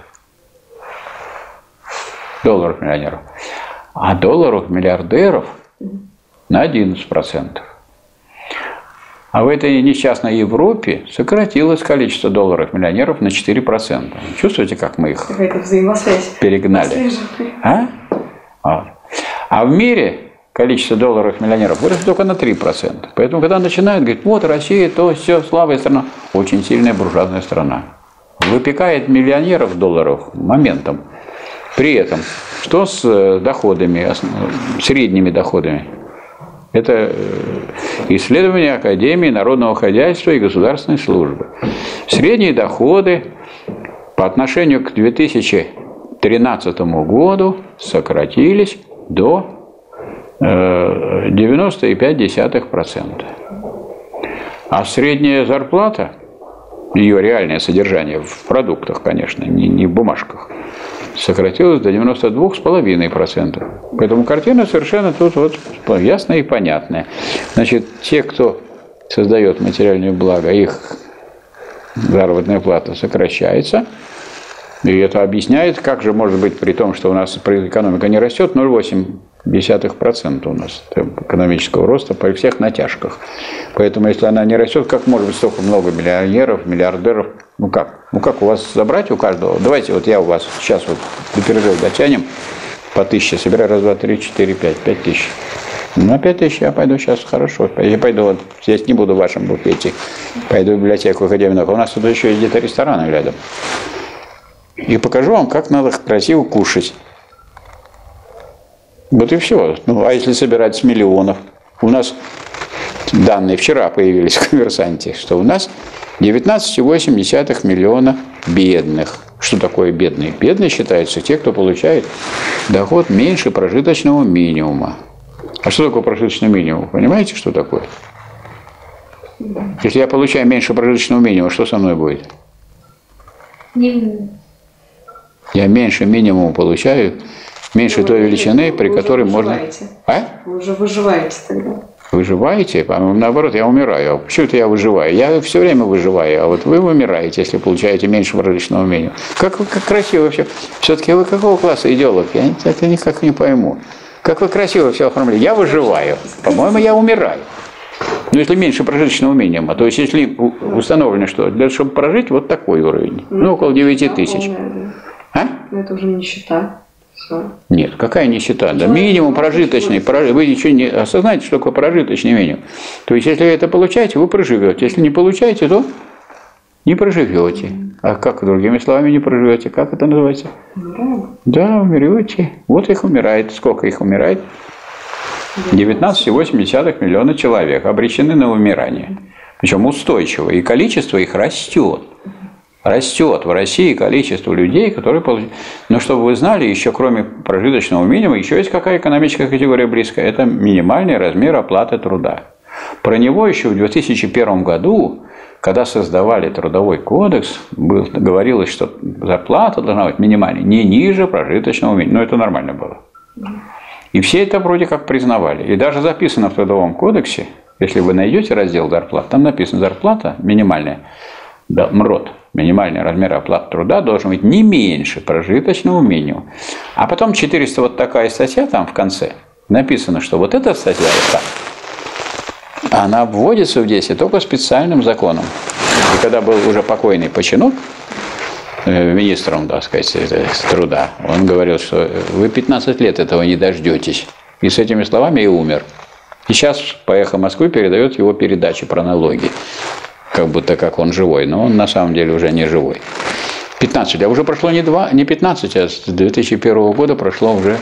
Долларов миллионеров. А долларов миллиардеров на одиннадцать процентов. А в этой несчастной Европе сократилось количество долларов миллионеров на четыре процента. Чувствуете, как мы их перегнали? А? Вот. А в мире количество долларовых миллионеров выросло только на три процента. Поэтому, когда начинают говорить, вот Россия, то все, слабая страна, очень сильная буржуазная страна. Выпекает миллионеров долларов моментом. При этом, что с доходами, средними доходами? Это исследование Академии народного хозяйства и государственной службы. Средние доходы по отношению к две тысячи тринадцатому году сократились до девяноста пяти десятых процента. А средняя зарплата, ее реальное содержание в продуктах, конечно, не, не в бумажках, сократилось до девяноста двух с половиной процентов. Поэтому картина совершенно тут вот ясная и понятная. Значит, те, кто создает материальное благо, их заработная плата сокращается. И это объясняет, как же может быть при том, что у нас экономика не растет, ноль целых восемь десятых процента у нас экономического роста при всех натяжках. Поэтому, если она не растет, как может быть столько много миллионеров, миллиардеров? Ну как? Ну как у вас забрать у каждого? Давайте вот я у вас сейчас вот до перерыва дотянем по тысяче, собираю раз, два, три, четыре, пять, пять тысяч. Ну, пять тысяч я пойду сейчас, хорошо. Я пойду, вот, здесь не буду в вашем буфете, пойду в библиотеку Академии наук. У нас тут еще есть где-то рестораны рядом. И покажу вам, как надо красиво кушать. Вот и все. Ну, а если собирать с миллионов? У нас данные вчера появились в «Коммерсанте», что у нас девятнадцать целых восемь десятых миллиона бедных. Что такое бедные? Бедные считаются те, кто получает доход меньше прожиточного минимума. А что такое прожиточный минимум? Понимаете, что такое? Если я получаю меньше прожиточного минимума, что со мной будет? Я меньше минимума получаю, меньше той величины, при которой можно... А? Вы уже выживаете тогда. Выживаете? Наоборот, я умираю. Почему-то я выживаю. Я все время выживаю, а вот вы вымираете, если получаете меньше прожиточного минимума. Как, как красиво вообще. Все-таки вы какого класса идеолог? Я это никак не пойму. Как вы красиво все оформили. Я выживаю. По-моему, я умираю. Но если меньше прожиточного минимума, то есть если установлено, что для того, чтобы прожить, вот такой уровень. Ну, около девяти тысяч. А? Это уже нищета. Все. Нет, какая нищета? Да, минимум прожиточный. Вы ничего не осознаете, что такое прожиточный минимум. То есть, если вы это получаете, вы проживете. Если не получаете, то не проживете. А как, другими словами, не проживете? Как это называется? Умираем. Да, умрете. Вот их умирает. Сколько их умирает? девятнадцать целых восемь десятых миллиона человек обречены на умирание. Причем устойчиво. И количество их растет. Растет в России количество людей, которые получают. Но чтобы вы знали, еще кроме прожиточного минимума, еще есть какая экономическая категория близкая. Это минимальный размер оплаты труда. Про него еще в две тысячи первом году, когда создавали Трудовой кодекс, был, говорилось, что зарплата должна быть минимальной, не ниже прожиточного минимума. Но это нормально было. И все это вроде как признавали. И даже записано в Трудовом кодексе, если вы найдете раздел зарплат, там написано зарплата минимальная, да, МРОТ, минимальный размер оплаты труда должен быть не меньше прожиточного минимума. А потом четыреста, вот такая статья там в конце, написано, что вот эта статья, вот так, она вводится в действие только специальным законом. И когда был уже покойный Починок, министром, так сказать, труда, он говорил, что вы пятнадцать лет этого не дождетесь. И с этими словами и умер. И сейчас по «Эхо Москвы» передает его передачи про налоги. Как будто как он живой, но он на самом деле уже не живой. пятнадцать, а уже прошло не, два, не пятнадцать, а с две тысячи первого года прошло уже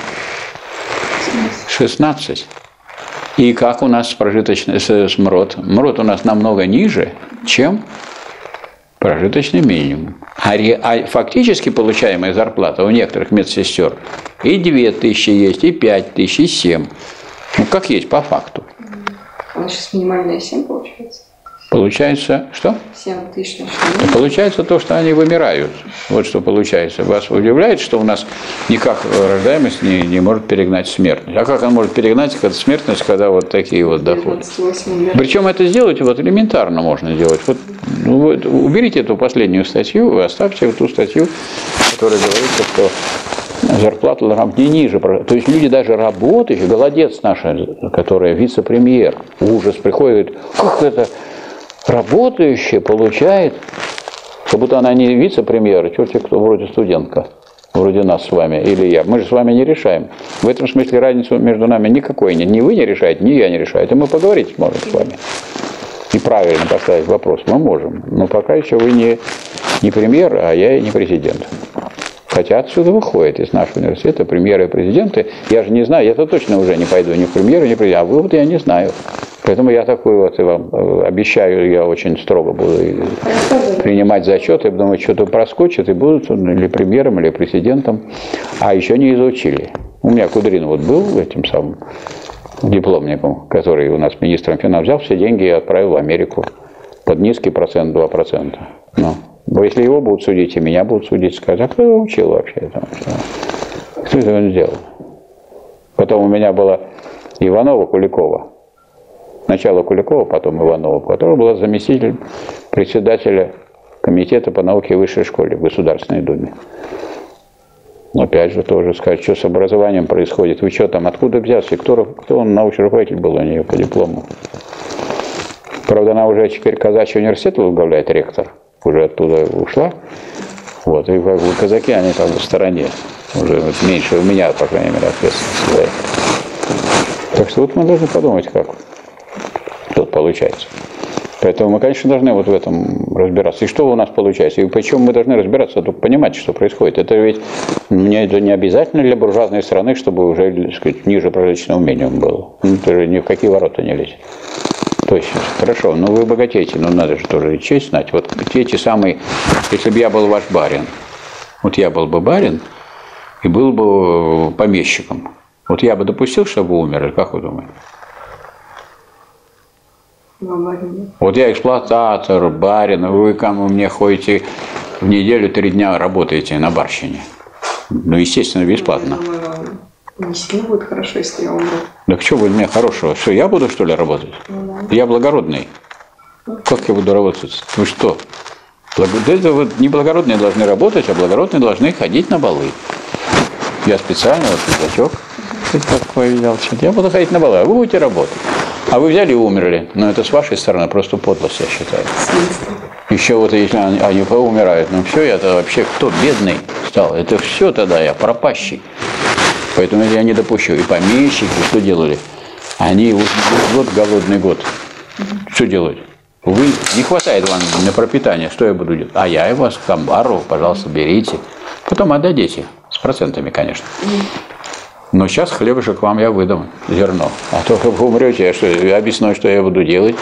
шестнадцать. И как у нас прожиточный с, с МРОТ? МРОТ у нас намного ниже, чем прожиточный минимум. А, ре, а фактически получаемая зарплата у некоторых медсестер и две тысячи есть, и пять тысяч, и семь. Ну, как есть по факту. А сейчас минимальная семь получается? Получается, что? семь тысяч. Получается то, что они вымирают. Вот что получается. Вас удивляет, что у нас никак рождаемость не, не может перегнать смертность. А как она может перегнать когда смертность, когда вот такие вот доходы? Причем это сделать вот элементарно можно сделать. Вот, ну, вот, уберите эту последнюю статью, оставьте ту статью, которая говорит, что зарплата должна быть не ниже. То есть люди даже работающие, голодец наша, которая вице-премьер, ужас приходит, как это... Работающая получает, как будто она не вице-премьер, а черти кто, вроде студентка, вроде нас с вами, или я. Мы же с вами не решаем. В этом смысле разницы между нами никакой нет. Ни вы не решаете, ни я не решаю. Это мы поговорить можем с вами. И правильно поставить вопрос мы можем. Но пока еще вы не, не премьер, а я и не президент. Хотя отсюда выходит из нашего университета премьеры и президенты. Я же не знаю, я-то точно уже не пойду ни в премьеры, ни в президент. А вы вот я не знаю. Поэтому я такой вот, и вам обещаю, я очень строго буду принимать зачеты, думаю, что-то проскочит, и будут или премьером, или президентом. А еще не изучили. У меня Кудрин вот был этим самым дипломником, который у нас министром финансов, взял все деньги и отправил в Америку под низкий процент, два процента. Ну, если его будут судить, и меня будут судить, скажут, а кто его учил вообще? Там, кто это он сделал? Потом у меня была Иванова Куликова. Сначала Куликова, потом Иванова, которая была заместитель председателя комитета по науке и высшей школе в Государственной Думе. Опять же, тоже сказать, что с образованием происходит. Вы что там, откуда взялся? Кто, кто он, научный руководитель был у нее по диплому? Правда, она уже теперь Казачий университет возглавляет, ректор. Уже оттуда ушла. Вот, и как бы казаки, они там в стороне. Уже вот меньше у меня, по крайней мере, ответственность. Так что вот мы должны подумать, как тут получается. Поэтому мы, конечно, должны вот в этом разбираться. И что у нас получается? И почему мы должны разбираться, только понимать, что происходит. Это ведь мне это не обязательно для буржуазной страны, чтобы уже, так сказать, ниже прожиточного минимума было. Ну, это же ни в какие ворота не лезет. То есть, хорошо, ну вы богатеете, но надо же тоже и честь знать. Вот эти самые, если бы я был ваш барин, вот я был бы барин и был бы помещиком, вот я бы допустил, чтобы вы умерли, как вы думаете? Вот я эксплуататор, барин, вы кому мне ходите в неделю три дня работаете на барщине. Ну, естественно, бесплатно. Я думаю, не сильно будет хорошо, если я умру. Так что будет мне хорошего? Что, я буду, что ли, работать? Ну, да. Я благородный. Как я буду работать? Вы что? Это вот не благородные должны работать, а благородные должны ходить на балы. Я специально, вот пиджачок такой взял. Я буду ходить на балы, а вы будете работать. А вы взяли и умерли. Но это с вашей стороны просто подлость, я считаю. Еще вот если они, они поумирают, ну все, я-то вообще кто бедный стал? Это все тогда я пропащий. Поэтому я не допущу. И помещики что делали? Они вот год, голодный год. Что делать? Вы, не хватает вам на пропитание, что я буду делать? А я и вас к амбару, пожалуйста, берите. Потом отдадите. С процентами, конечно. Но сейчас хлебушек вам я выдам, зерно. А то вы умрете, я что, объясню, что я буду делать.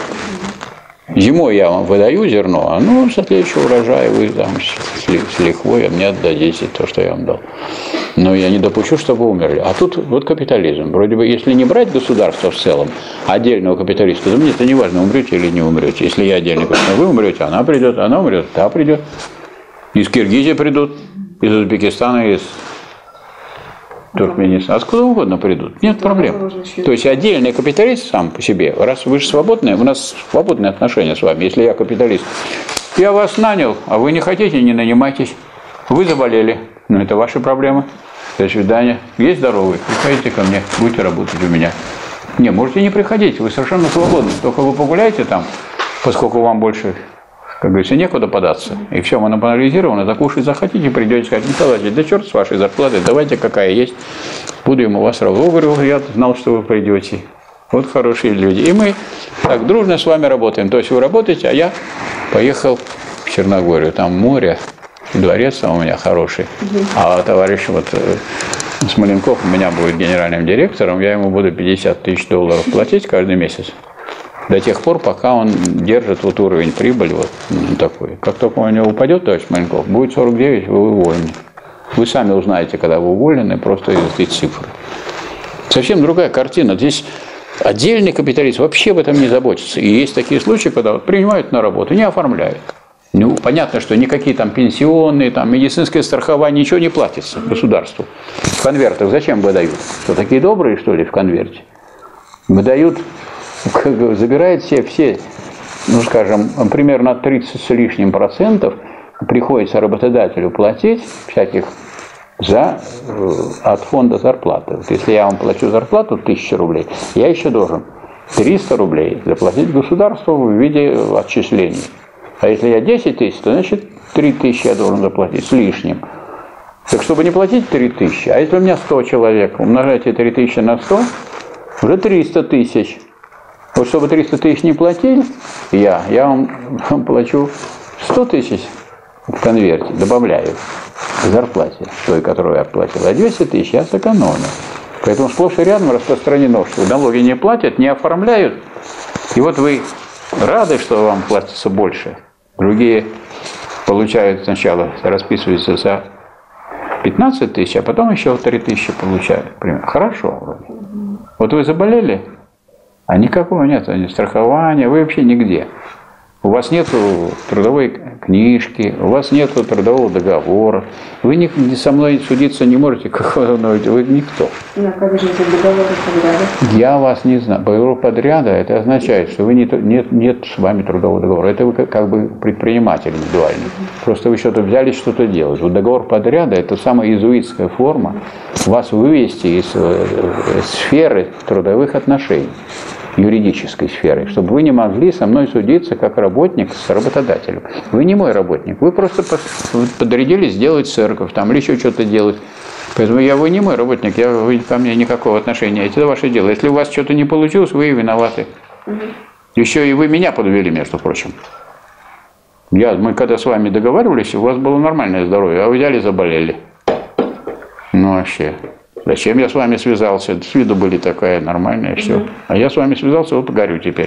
Зимой я вам выдаю зерно, а ну, со следующего урожая вы там с лихвой мне отдадите то, что я вам дал. Но я не допущу, чтобы вы умерли. А тут вот капитализм. Вроде бы, если не брать государство в целом, отдельного капиталиста, то мне это не важно, умрете или не умрете. Если я отдельный капиталист, вы умрете, она придет, она умрет, та придет. Из Киргизии придут, из Узбекистана, из Туркменистана. Откуда угодно придут. Нет проблем. То есть отдельный капиталист сам по себе, раз вы же свободные, у нас свободные отношения с вами. Если я капиталист, я вас нанял, а вы не хотите, не нанимайтесь. Вы заболели. Ну, это ваши проблемы. До свидания. Есть здоровый? Приходите ко мне, будете работать у меня. Не, можете не приходить, вы совершенно свободны. Только вы погуляйте там, поскольку вам больше, как говорится, некуда податься. И все монополизировано, закушать захотите, придете сказать, Николай, да черт с вашей зарплатой, давайте какая есть. Буду ему вас работать. Говорю, я знал, что вы придете. Вот хорошие люди. И мы так дружно с вами работаем. То есть вы работаете, а я поехал в Черногорию. Там море. Дворец там у меня хороший. А товарищ вот Смоленков у меня будет генеральным директором, я ему буду пятьдесят тысяч долларов платить каждый месяц. До тех пор, пока он держит вот уровень прибыли вот такой. Как только у него упадет, товарищ Смоленков, будет сорок девять, вы уволены. Вы сами узнаете, когда вы уволены, просто из этой цифры. Совсем другая картина. Здесь отдельный капиталист вообще об этом не заботится. И есть такие случаи, когда вот принимают на работу, не оформляют. Ну, понятно, что никакие там пенсионные, там, медицинское страхование, ничего не платится государству. В конвертах зачем выдают? Что, такие добрые, что ли, в конверте? Выдают, забирают все, все, ну, скажем, примерно тридцать с лишним процентов приходится работодателю платить всяких за, от фонда зарплаты. Вот если я вам плачу зарплату тысячу рублей, я еще должен триста рублей заплатить государству в виде отчислений. А если я десять тысяч, то значит три тысячи я должен заплатить с лишним. Так чтобы не платить три тысячи, а если у меня сто человек, умножайте три тысячи на сто, уже триста тысяч. Вот чтобы триста тысяч не платили, я, я вам плачу сто тысяч в конверте, добавляю к зарплате, той, которую я платил, а двести тысяч я сэкономлю. Поэтому сплошь и рядом распространено, что налоги не платят, не оформляют, И вот вы рады, что вам платится больше. Другие получают сначала, расписываются за пятнадцать тысяч, а потом еще три тысячи получают. Хорошо. Вот вы заболели, а никакого нет, ни страхования, вы вообще нигде. У вас нет трудовой книжки, у вас нет трудового договора. Вы не, не со мной судиться не можете, как вы никто. Ну, как же это договор подряда? Я вас не знаю. Договор подряда, это означает, что вы не, нет, нет с вами трудового договора. Это вы как, как бы предприниматель индивидуальный. Просто вы что-то взяли, что-то делать. Вот договор подряда – это самая иезуитская форма вас вывести из э, сферы трудовых отношений, юридической сферы, чтобы вы не могли со мной судиться как работник с работодателем. Вы не мой работник, вы просто подрядились сделать церковь там, или еще что-то делать. Поэтому я, вы не мой работник, я, вы ко мне никакого отношения, это ваше дело. Если у вас что-то не получилось, вы виноваты. Еще и вы меня подвели, между прочим. Я, мы когда с вами договаривались, у вас было нормальное здоровье, а вы взяли и заболели. Ну вообще... Зачем я с вами связался? С виду были такая нормальная, все. Mm-hmm. А я с вами связался, вот горю теперь.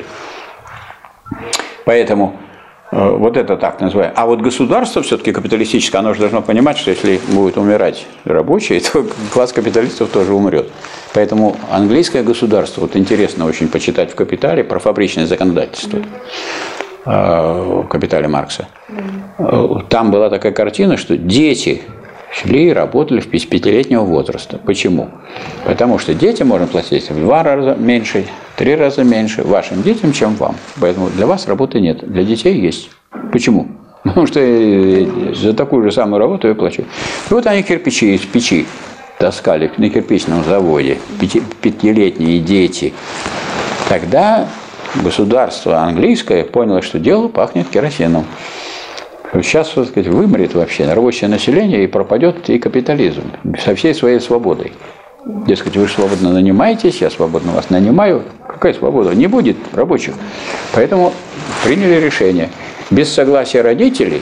Поэтому э, вот это так называемое. А вот государство все-таки капиталистическое, оно же должно понимать, что если будет умирать рабочие, то класс капиталистов тоже умрет. Поэтому английское государство, вот интересно очень почитать в «Капитале» про фабричное законодательство, mm-hmm. э, в «Капитале» Маркса. Mm-hmm. Там была такая картина, что дети шли и работали в пятилетнего возраста. Почему? Потому что детям можно платить в два раза меньше, в три раза меньше вашим детям, чем вам. Поэтому для вас работы нет, для детей есть. Почему? Потому что за такую же самую работу я плачу. И вот они кирпичи из печи таскали на кирпичном заводе, пяти, пятилетние дети. Тогда государство английское поняло, что дело пахнет керосином. Сейчас, так сказать, вымрет вообще рабочее население и пропадет и капитализм со всей своей свободой. Дескать, вы свободно нанимаетесь, я свободно вас нанимаю. Какая свобода? Не будет рабочих. Поэтому приняли решение. Без согласия родителей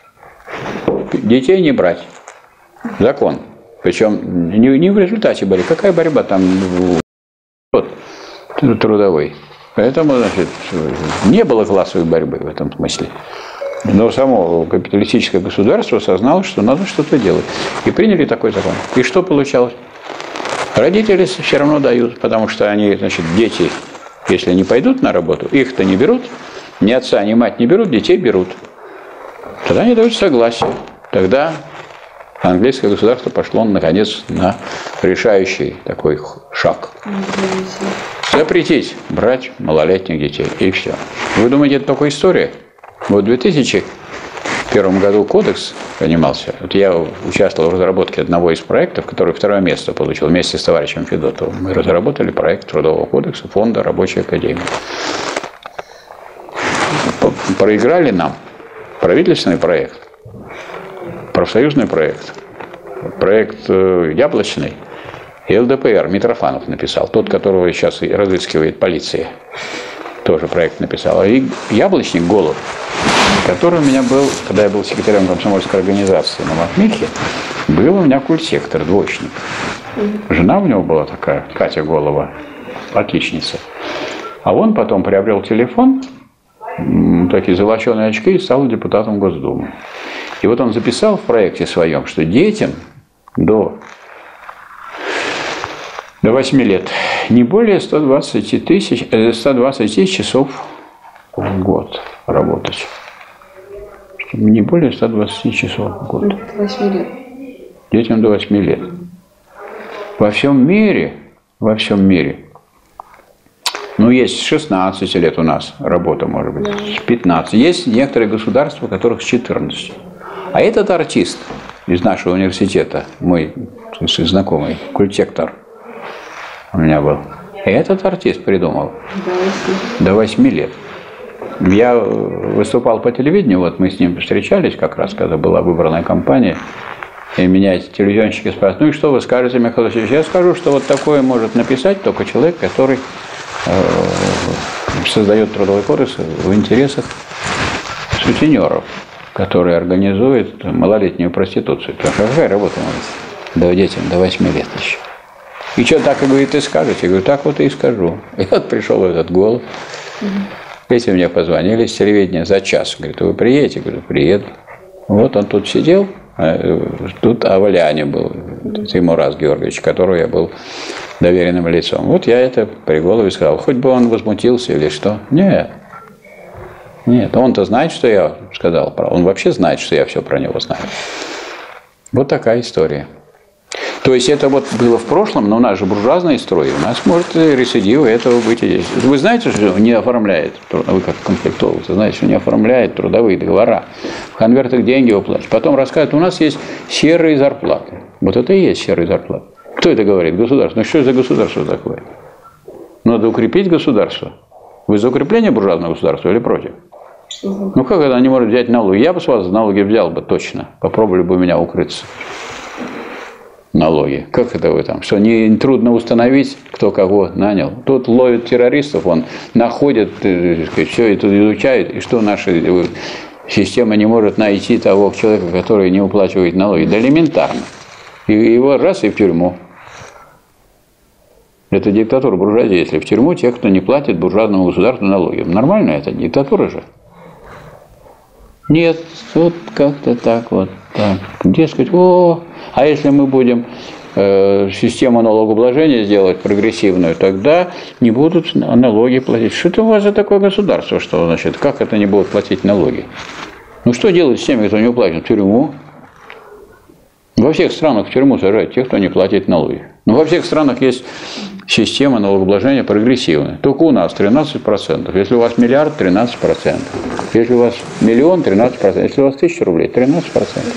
детей не брать. Закон. Причем не, не в результате борьбы. Какая борьба там вот, трудовой? Поэтому, значит, не было классовой борьбы в этом смысле. Но само капиталистическое государство осознало, что надо что-то делать. И приняли такой закон. И что получалось? Родители все равно дают, потому что они, значит, дети, если не пойдут на работу, их-то не берут, ни отца, ни мать не берут, детей берут. Тогда они дают согласие. Тогда английское государство пошло, наконец, на решающий такой шаг. Запретить брать малолетних детей. И все. Вы думаете, это только история? Вот в две тысячи первом году кодекс принимался. Вот я участвовал в разработке одного из проектов, который второе место получил вместе с товарищем Федотовым. Мы разработали проект Трудового кодекса Фонда Рабочей Академии. Проиграли нам правительственный проект, профсоюзный проект, проект яблочный. И ЛДПР Митрофанов написал, тот, которого сейчас и разыскивает полиция. Тоже проект написал. И яблочник Голубь, который у меня был, когда я был секретарем комсомольской организации на Матмихе, был у меня культсектор, двоечник. Жена у него была такая, Катя Голова, отличница. А он потом приобрел телефон, такие золоченые очки, и стал депутатом Госдумы. И вот он записал в проекте своем, что детям до, до восьми лет не более ста двадцати тысяч, ста двадцати часов в год работать. Не более ста двадцати часов в год. До восьми лет. Детям до восьми лет. Во всем мире, во всем мире, ну, есть с шестнадцати лет у нас работа, может быть, с пятнадцати. Есть некоторые государства, у которых с четырнадцати. А этот артист из нашего университета, мой знакомый, культектор у меня был, этот артист придумал до восьми лет. Я выступал по телевидению, вот мы с ним встречались как раз, когда была выбранная кампания, и меня эти телевизионщики спрашивают, ну и что вы скажете, Михаил Васильевич? Я скажу, что вот такое может написать только человек, который э, создает трудовой кодекс в интересах сутенеров, который организует малолетнюю проституцию. Потому что какая работа может до детям до восьми лет еще? И что, так и говорит, и скажете? Я говорю, так вот и скажу. И вот пришел этот Голубь, Если мне позвонили с телевидения за час, говорит, вы приедете? Я говорю, приеду. Вот он тут сидел, тут Аваляне был, Тимураз Георгиевич, которого я был доверенным лицом. Вот я это при голове сказал. Хоть бы он возмутился или что. Нет. Нет, он-то знает, что я сказал. Он вообще знает, что я все про него знаю. Вот такая история. То есть это вот было в прошлом, но у нас же буржуазные строи. У нас может рецидивы этого быть и здесь. Вы знаете, что не оформляет, вы как конфликтолог, знаете, что не оформляет трудовые договора. В конвертах деньги уплачивают. Потом рассказывают, у нас есть серые зарплаты. Вот это и есть серые зарплаты. Кто это говорит? Государство. Ну что за государство такое? Надо укрепить государство. Вы за укрепление буржуазного государства или против? Ну как это они могут взять налоги? Я бы с вас налоги взял бы точно. Попробовали бы у меня укрыться. Налоги. Как это вы там? Что не трудно установить, кто кого нанял? Тут ловят террористов, он находит, все это изучает, и что наша система не может найти того человека, который не уплачивает налоги? Да элементарно. И его раз и в тюрьму. Это диктатура буржуазии, если в тюрьму тех, кто не платит буржуазному государству налоги. Нормально это? Диктатура же. Нет, вот как-то так вот. Так. Дескать, о, а если мы будем э, систему налогообложения сделать прогрессивную, тогда не будут налоги платить. Что это у вас за такое государство? Что значит, как это не будут платить налоги? Ну что делать с теми, кто не платит? В тюрьму? Во всех странах в тюрьму сажают тех, кто не платит налоги. Но во всех странах есть система налогообложения прогрессивная. Только у нас тринадцать процентов. Если у вас миллиард, тринадцать процентов. Если у вас миллион, тринадцать процентов. Если у вас тысяча рублей, тринадцать процентов.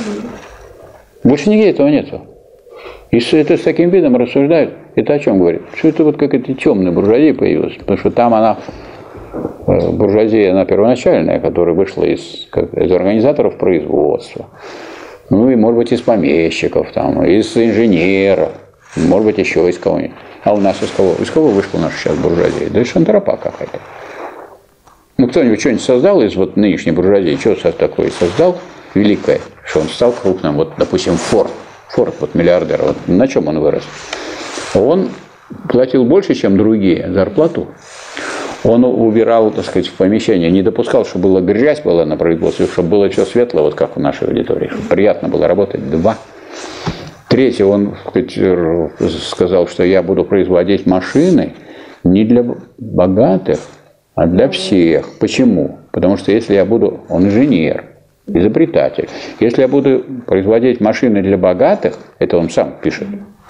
Больше нигде этого нету. И это с таким видом рассуждают. Это о чем говорит? Что это вот какая-то темная буржуазия появилась. Потому что там она, буржуазия, она первоначальная, которая вышла из, как, из организаторов производства. Ну и, может быть, из помещиков, там, из инженеров, может быть, еще из кого-нибудь. А у нас из кого? Из кого вышла наша сейчас буржуазия? Да из шантарапа какая-то. Ну, кто-нибудь что-нибудь создал из вот нынешней буржуазии? Что такое создал великое? Что он стал крупным? Вот, допустим, Форд. Форд, вот миллиардер. Вот на чем он вырос? Он платил больше, чем другие, зарплату. Он убирал, так сказать, в помещение, не допускал, чтобы была грязь была на производстве, чтобы было все светло, вот как в нашей аудитории, чтобы приятно было работать. Два. Третье, он, так сказать, сказал, что я буду производить машины не для богатых, а для всех. Почему? Потому что если я буду, он инженер, изобретатель, если я буду производить машины для богатых, это он сам пишет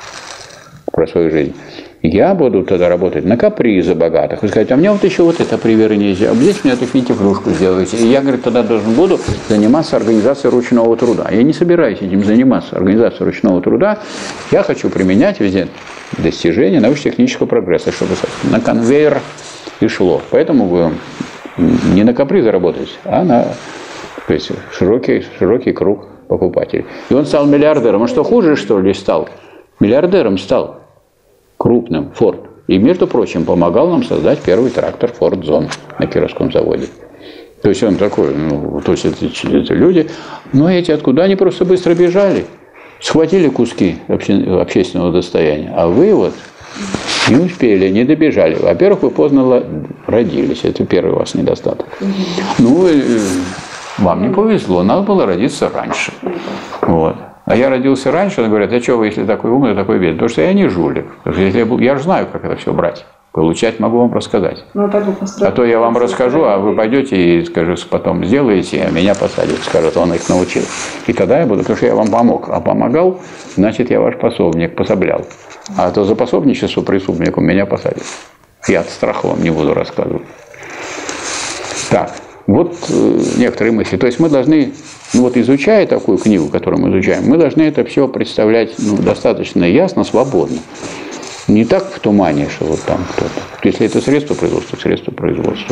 про свою жизнь, я буду тогда работать на капризы богатых. Вы скажете, а мне вот еще вот это привер нельзя, а здесь мне такие игрушку сделаете. И я, говорит, тогда должен буду заниматься организацией ручного труда. Я не собираюсь этим заниматься, организацией ручного труда. Я хочу применять везде достижения научно-технического прогресса, чтобы на конвейер и шло. Поэтому вы не на капризы работаете, а на, то есть, широкий, широкий круг покупателей. И он стал миллиардером. А что, хуже, что ли, стал? Миллиардером стал. Крупным, Форд. И, между прочим, помогал нам создать первый трактор Форд Зон на Кировском заводе. То есть он такой, ну, то есть это, это люди, но эти откуда? Они просто быстро бежали, схватили куски обще, общественного достояния, а вы вот не успели, не добежали. Во-первых, вы поздно родились, это первый у вас недостаток. Ну, вам не повезло, надо было родиться раньше. Вот. А я родился раньше, он говорит, а что вы, если такой умный, такой бедный? Потому что я не жулик. Потому что если я, был, я же знаю, как это все брать. Получать могу вам рассказать. Ну, а то я вам расскажу, а вы пойдете и, скажете, потом сделаете, а меня посадят. Скажут, он их научил. И тогда я буду, потому что я вам помог. А помогал, значит, я ваш пособник, пособлял. А то за пособничество преступнику меня посадят. Я от страха вам не буду рассказывать. Так, вот э, некоторые мысли. То есть мы должны... Ну вот изучая такую книгу, которую мы изучаем, мы должны это все представлять ну, достаточно ясно, свободно. Не так в тумане, что вот там кто-то. Если это средство производства, средство производства.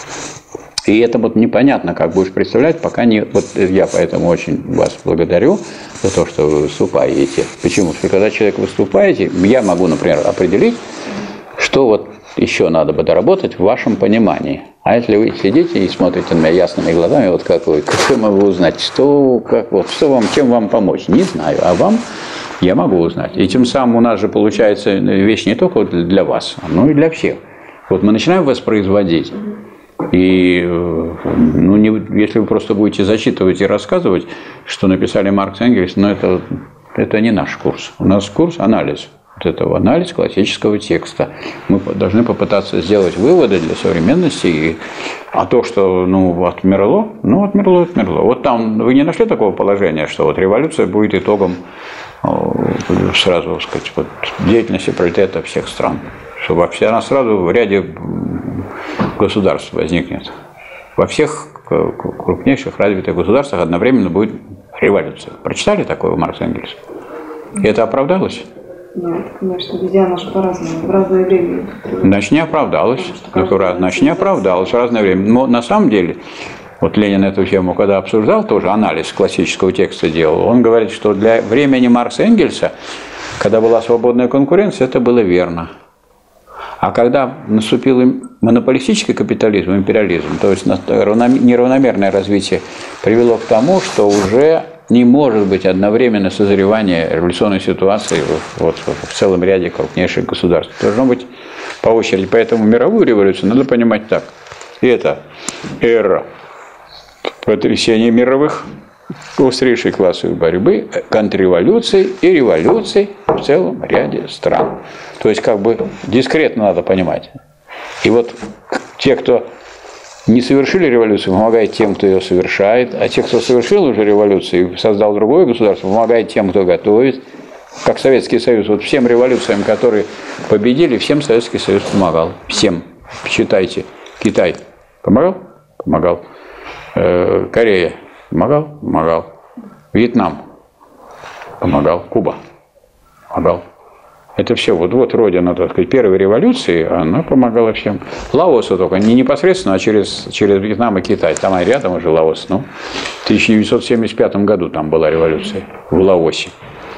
И это вот непонятно, как будешь представлять, пока не... Вот я поэтому очень вас благодарю за то, что вы выступаете. Почему? Потому что когда человек выступаете, я могу, например, определить, что вот еще надо бы доработать в вашем понимании. А если вы сидите и смотрите на меня ясными глазами, вот как вы, как я могу узнать, что, как, вот, что вам, чем вам помочь? Не знаю, а вам я могу узнать. И тем самым у нас же получается вещь не только для вас, но и для всех. Вот мы начинаем воспроизводить И ну, не, если вы просто будете зачитывать и рассказывать, что написали Маркс и Энгельс, но это, это не наш курс. У нас курс анализ. Вот этого анализ классического текста. Мы должны попытаться сделать выводы для современности. И, а то, что ну, отмерло, ну отмерло, отмерло. Вот там вы не нашли такого положения, что вот революция будет итогом сразу, так сказать, вот, деятельности пролетариата всех стран. Что вообще она сразу в ряде государств возникнет. Во всех крупнейших развитых государствах одновременно будет революция. Прочитали такое у Маркса и Энгельса? И это оправдалось? Нет, конечно, везде оно же по-разному, в разное время. Значит, не оправдалось. Значит, не оправдалось в разное время. Но на самом деле, вот Ленин эту тему, когда обсуждал, тоже анализ классического текста делал, он говорит, что для времени Маркса и Энгельса, когда была свободная конкуренция, это было верно. А когда наступил монополистический капитализм, империализм, то есть неравномерное развитие привело к тому, что уже не может быть одновременно созревание революционной ситуации вот, в целом ряде крупнейших государств. Должно быть по очереди. Поэтому мировую революцию надо понимать так. Это эра потрясений мировых, острейшей классовой борьбы, контрреволюций и революций в целом ряде стран. То есть как бы дискретно надо понимать. И вот те, кто не совершили революцию, помогает тем, кто ее совершает, а те, кто совершил уже революцию и создал другое государство, помогает тем, кто готовит. Как Советский Союз, вот всем революциям, которые победили, всем Советский Союз помогал. Всем. Считайте. Китай помогал? Помогал. Э, Корея помогал? Помогал. Вьетнам помогал. Куба помогал. Это все, вот, вот родина, так сказать, первой революции, она помогала всем. Лаосу только, не непосредственно, а через, через Вьетнам и Китай. Там и рядом уже Лаос. Ну, в тысяча девятьсот семьдесят пятом году там была революция в Лаосе.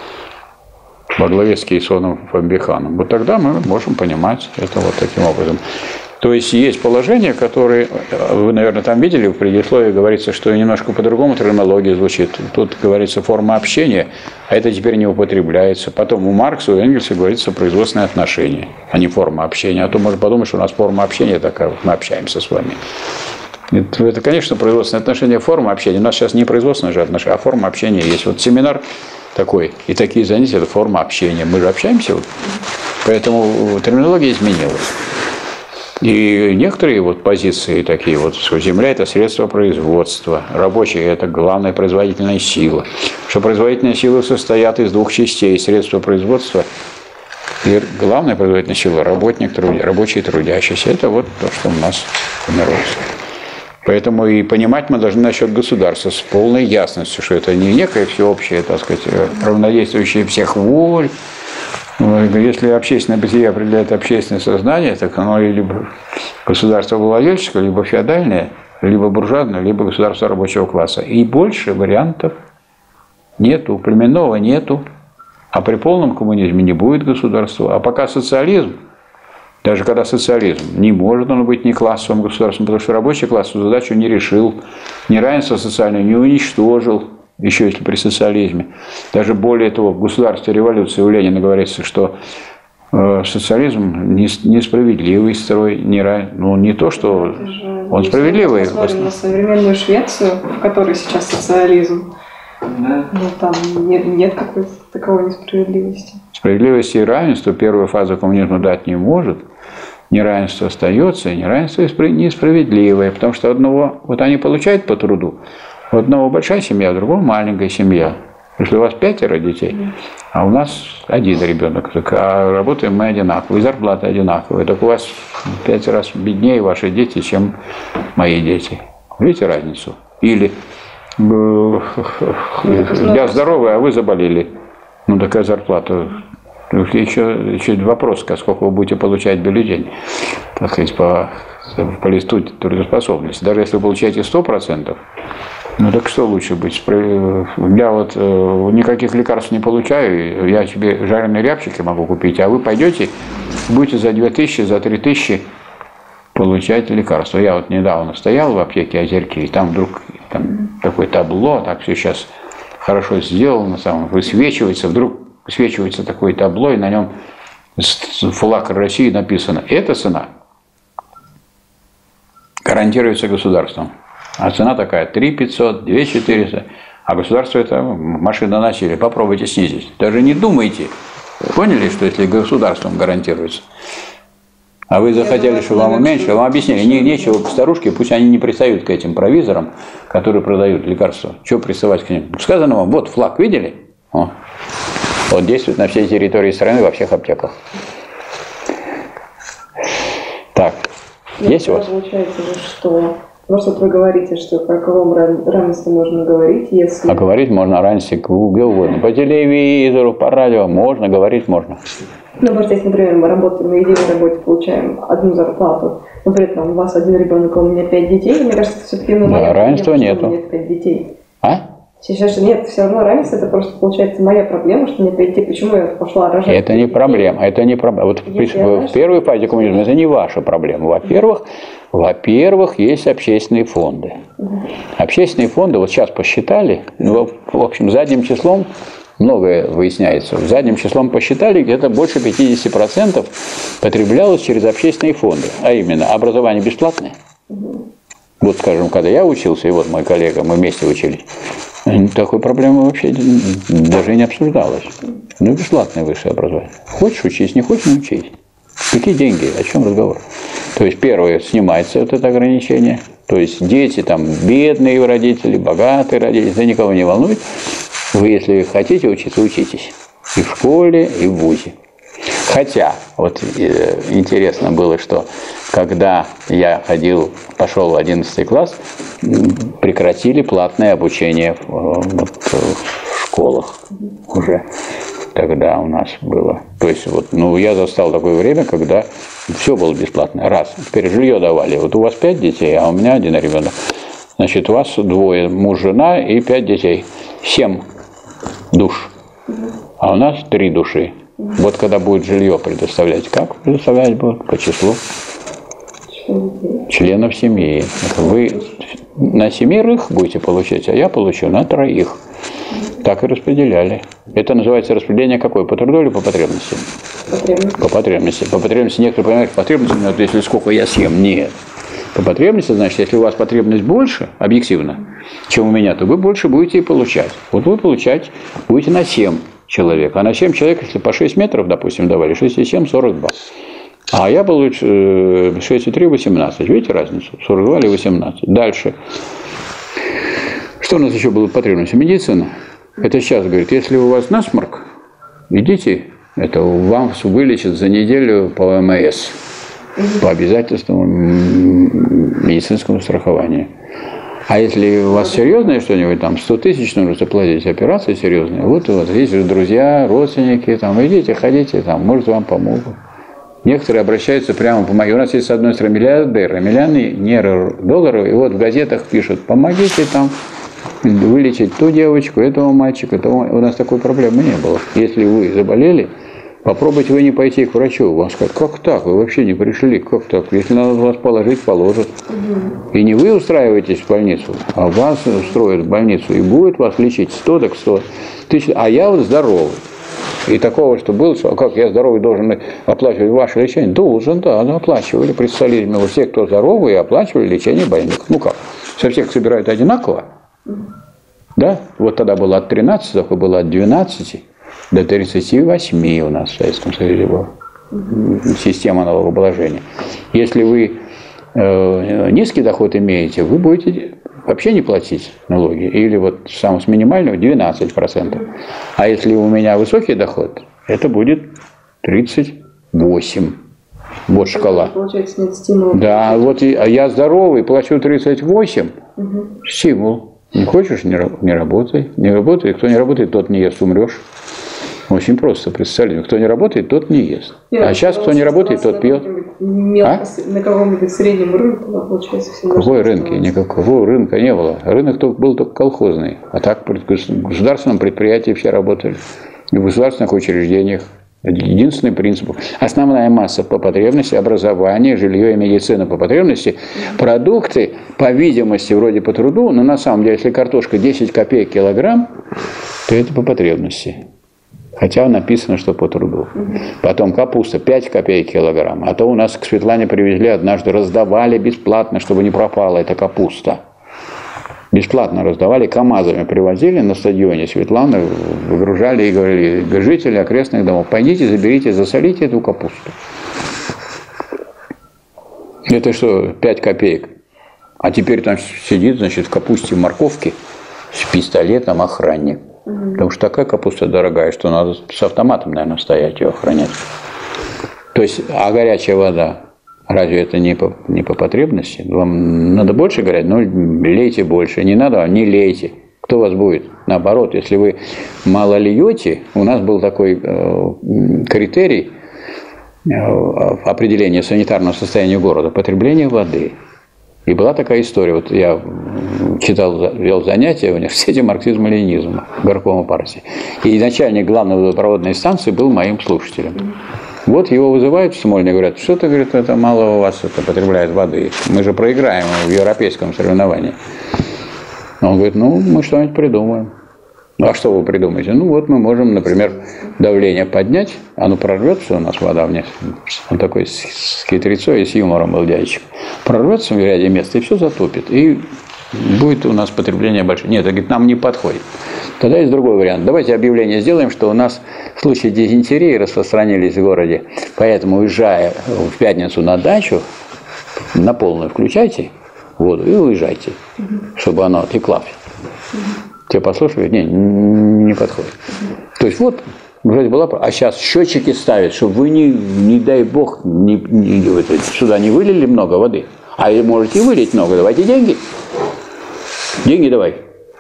Во главе с Кейсоном Фамбиханом. Вот тогда мы можем понимать это вот таким образом. То есть есть положения, которые, вы, наверное, там видели, в предисловии говорится, что немножко по-другому терминология звучит. Тут говорится форма общения, а это теперь не употребляется. Потом у Маркса, у Энгельса говорится производственные отношения, а не форма общения. А то можно подумать, что у нас форма общения такая, мы общаемся с вами. Это, это, конечно, производственные отношения, форма общения. У нас сейчас не производственные же отношения, а форма общения есть. Вот семинар такой и такие занятия – это форма общения. Мы же общаемся, вот. Поэтому терминология изменилась. И некоторые вот позиции такие вот, что земля – это средство производства, рабочие – это главная производительная сила, что производительные силы состоят из двух частей – средства производства и главная производительная сила – работник, труд... рабочий трудящийся. Это вот то, что у нас формируется. Поэтому и понимать мы должны насчет государства с полной ясностью, что это не некое всеобщее, так сказать, равнодействующее всех воль. Если общественное бытие определяет общественное сознание, так оно либо государство владельческое, либо феодальное, либо буржуазное, либо государство рабочего класса. И больше вариантов нету, племенного нету. А при полном коммунизме не будет государства. А пока социализм, даже когда социализм, не может он быть не классовым государством, потому что рабочий класс эту задачу не решил, неравенство социальное не уничтожил. Еще если при социализме. Даже более того, в государстве революции у Ленина говорится, что э, социализм несправедливый строй, не, ну, не то, что он справедливый. Если мы посмотрим на современную Швецию, в которой сейчас социализм, да. Ну, там нет, нет какой-то такой несправедливости. Справедливости и равенства первая фаза коммунизма дать не может. Неравенство остается, и неравенство несправедливое, потому что одного, вот они получают по труду, у одного большая семья, у другого маленькая семья. Если у вас пятеро детей, а у нас один ребенок, а работаем мы одинаково, и зарплата одинаковая, так у вас в пять раз беднее ваши дети, чем мои дети. Видите разницу? Или я здоровый, а вы заболели. Ну, такая зарплата. Еще, еще вопрос, сколько вы будете получать бюллетень, так сказать, по, по листу трудоспособности. Даже если вы получаете сто процентов, ну так что лучше быть? Я вот э, никаких лекарств не получаю, я себе жареные рябчики могу купить, а вы пойдете, будете за две тысячи, за три тысячи получать лекарства. Я вот недавно стоял в аптеке Озерки, и там вдруг там такое табло, так все сейчас хорошо сделано, там высвечивается, вдруг высвечивается такое табло, и на нем флаг России написано: эта цена гарантируется государством. А цена такая три пятьсот, две четыреста. А государство это машина насилия. Попробуйте снизить. Даже не думайте. Поняли, что если государством гарантируется? А вы захотели, чтобы вам уменьшили, вам объяснили, не, нечего к старушке, пусть они не пристают к этим провизорам, которые продают лекарства. Чего приставать к ним? Сказано вам, вот флаг, видели? О. Вот действует на всей территории страны, во всех аптеках. Так, Но есть у вас? Получается, что, ну, что вы говорите, что о каком равенстве можно говорить, если... А говорить можно о равенстве где угодно. По телевизору, по радио, можно, говорить можно. Ну, просто если, например, мы работаем на единой работе, получаем одну зарплату, но при этом у вас один ребенок, а у меня пять детей, мне кажется, все-таки... Ну, да, равенства нету. У меня нет пять детей. А? Сейчас же нет, все равно равенство, это просто получается моя проблема, что мне пять детей, почему я пошла рожать? Это не проблема, это не проблема. Вот в, в, в первой фазе коммунизма это не ваша проблема. Во-первых, во-первых, есть общественные фонды. Угу. Общественные фонды, вот сейчас посчитали, ну, в общем, задним числом многое выясняется. Задним числом посчитали, где-то больше пятьдесят процентов потреблялось через общественные фонды. А именно, образование бесплатное. Угу. Вот, скажем, когда я учился, и вот мой коллега, мы вместе учились, такой проблемы вообще даже не обсуждалось. Ну, бесплатное высшее образование. Хочешь учись, не хочешь, не учись. Какие деньги? О чем разговор? То есть, первое, снимается вот это ограничение. То есть, дети там бедные родители, богатые родители, это никого не волнует. Вы, если хотите учиться, учитесь. И в школе, и в вузе. Хотя, вот э, интересно было, что когда я ходил, пошел в одиннадцатый класс, прекратили платное обучение в, вот, в школах уже. Тогда у нас было. То есть, вот, ну, я застал такое время, когда все было бесплатно. Раз. Теперь жилье давали. Вот у вас пять детей, а у меня один ребенок. Значит, у вас двое, муж, жена и пять детей. Семь душ. А у нас три души. Вот когда будет жилье предоставлять, как предоставлять будут? По числу членов семьи. Вы на семерых будете получать, а я получу на троих. Так и распределяли. Это называется распределение какое? По труду или по потребности? Потребности. По потребности. По потребности некоторые понимают, потребности, но это если сколько я съем. Нет. По потребности, значит, если у вас потребность больше, объективно, чем у меня, то вы больше будете и получать. Вот вы получать будете на семь человек. А на семь человек, если по шесть метров, допустим, давали, шесть и семь, сорок два. А я получу шесть и три, восемнадцать. Видите разницу? сорок два или восемнадцать. Дальше. Что у нас еще было потребность? Медицина. Это сейчас, говорит, если у вас насморк, идите, это вам вылечат за неделю по эм а эс. По обязательствам медицинскому страхованию. А если у вас серьезное что-нибудь, там сто тысяч нужно заплатить, операции серьезные, вот у вас есть друзья, родственники, там, идите, ходите, там, может, вам помогут. Некоторые обращаются прямо, помогите. У нас есть, с одной стороны, миллиардеры, миллионеры долларов, и вот в газетах пишут, помогите там вылечить ту девочку, этого мальчика, этого... У нас такой проблемы не было. Если вы заболели, попробуйте вы не пойти к врачу. Вам скажут, как так? Вы вообще не пришли? Как так? Если надо вас положить, положат. Угу. И не вы устраиваетесь в больницу, а вас устроят в больницу. И будет вас лечить сто, так сто тысяч. А я вот здоровый. И такого, что было, что, а как я здоровый должен оплачивать ваше лечение? Должен, да, да, оплачивали. При социализме все, кто здоровый, оплачивали лечение больных. Ну как? Со всех собирают одинаково. Да? Вот тогда было от тринадцати, такое было от двенадцати. До тридцати восьми у нас в Советском Союзе была система налогообложения. Если вы э, низкий доход имеете, вы будете вообще не платить налоги. Или вот сам с минимального двенадцать процентов. А если у меня высокий доход, это будет тридцать восемь процентов. Вот шкала. Получается, нет стимула. Да, вот и, а я здоровый, плачу тридцать восемь процентов. Угу. Стимул. Не хочешь, не, не работай. Не работай. Кто не работает, тот не ест, умрешь. Очень просто, представляете. Кто не работает, тот не ест. Нет, а сейчас кто не работает, тот пьет. Мелко, а? На каком-нибудь среднем рынке, получается, все. Какой рынке? Никакого рынка не было. Рынок был только колхозный. А так в государственном предприятии все работали. В государственных учреждениях. Единственный принцип. Основная масса по потребности, образование, жилье и медицина по потребности. Продукты, по видимости, вроде по труду, но на самом деле, если картошка десять копеек килограмм, то это по потребности. Хотя написано, что по труду. Угу. Потом капуста пять копеек килограмм. А то у нас к Светлане привезли однажды, раздавали бесплатно, чтобы не пропала эта капуста. Бесплатно раздавали, КАМАЗами привозили на стадионе Светланы, выгружали и говорили: жители окрестных домов, пойдите, заберите, засолите эту капусту. Это что, пять копеек? А теперь там сидит, значит, в капусте морковки с пистолетом охранник. Угу. Потому что такая капуста дорогая, что надо с автоматом, наверное, стоять ее охранять. То есть, а горячая вода, разве это не по, не по потребности? Вам надо больше горять? Ну, лейте больше. Не надо, не лейте. Кто у вас будет? Наоборот, если вы мало льете, у нас был такой э, критерий э, определения санитарного состояния города, потребление воды. И была такая история, вот я читал, вел занятия в университете марксизма-ленинизма, горкома партии. И начальник главной водопроводной станции был моим слушателем. Вот его вызывают в Смольный и говорят: что-то, говорит, это мало у вас это потребляет воды. Мы же проиграем в европейском соревновании. Он говорит: ну, мы что-нибудь придумаем. Ну, а что вы придумаете? Ну, вот мы можем, например, давление поднять, оно прорвется у нас вода вниз. Он такой с хитрецой и с юмором был дядечек. Прорвется в ряде мест и все затопит. И будет у нас потребление большое. Нет, говорит, нам не подходит. Тогда есть другой вариант. Давайте объявление сделаем, что у нас случаи дизентерии распространились в городе. Поэтому, уезжая в пятницу на дачу, на полную включайте воду и уезжайте, чтобы она текла. Тебя послушают? Не, не подходит. То есть вот, вроде была, а сейчас счетчики ставят, чтобы вы, не, не дай бог, не, не, сюда не вылили много воды. А вы можете вылить много, давайте деньги. Деньги давай.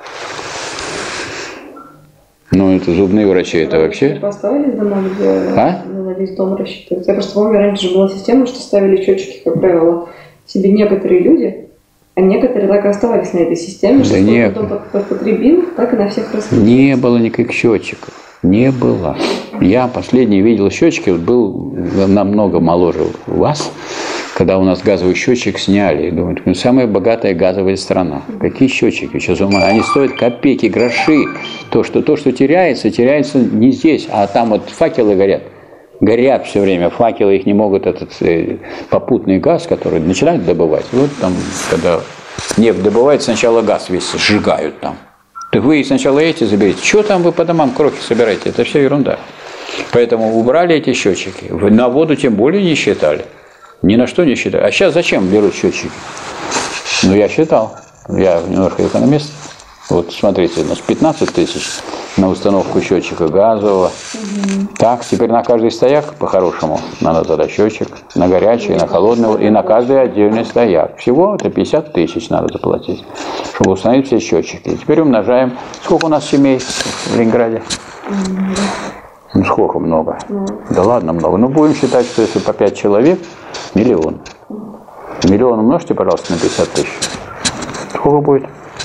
Ну, это зубные врачи, это вообще... Поставили дома, где а? на весь дом рассчитывать? Я просто помню, раньше же была система, что ставили счетчики, как правило, себе некоторые люди, а некоторые так и оставались на этой системе, да что не... кто потребил, так и на всех распределил. Не было никаких счетчиков. Не было. Я последний видел счетчики, вот был намного моложе вас, когда у нас газовый счетчик сняли. Думаю, ну, самая богатая газовая страна. Какие счетчики? Сейчас они стоят копейки, гроши. То что, то, что теряется, теряется не здесь, а там вот факелы горят. Горят все время, факелы их не могут, этот э, попутный газ, который начинают добывать. Вот там, когда нефть добывает, сначала газ весь сжигают там. Так вы сначала эти заберите. Что там вы по домам крохи собираете? Это все ерунда. Поэтому убрали эти счетчики. На воду тем более не считали. Ни на что не считали. А сейчас зачем берут счетчики? Ну, я считал. Я немножко экономист. Вот смотрите, у нас пятнадцать тысяч на установку счетчика газового. Угу. Так, теперь на каждый стояк, по-хорошему, надо тогда счетчик. На горячий, на холодный, и на каждый отдельный стояк. Всего это пятьдесят тысяч надо заплатить, чтобы установить все счетчики. И теперь умножаем. Сколько у нас семей в Ленинграде? Угу. Ну, сколько много? Угу. Да ладно, много. Ну, будем считать, что если по пять человек, миллион. Миллион умножьте, пожалуйста, на пятьдесят тысяч. Сколько будет?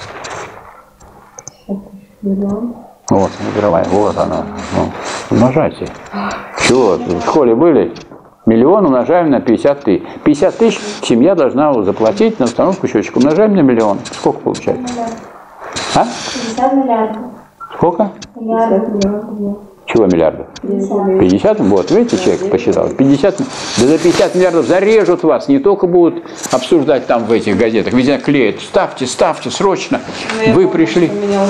Миллион. Вот, закрывай, вот она. Ну, умножайте. Чего? В школе были? Миллион умножаем на пятьдесят тысяч. пятьдесят тысяч семья должна заплатить на установку счетчика. Умножаем на миллион. Сколько получается? А? пятьдесят миллиардов. Сколько? Миллиардов. Чего миллиардов? пятьдесят? Вот, видите, человек посчитал. пятьдесят, да за пятьдесят миллиардов зарежут вас. Не только будут обсуждать там в этих газетах. Везде клеят. Ставьте, ставьте, срочно. Но вы пришли. У меня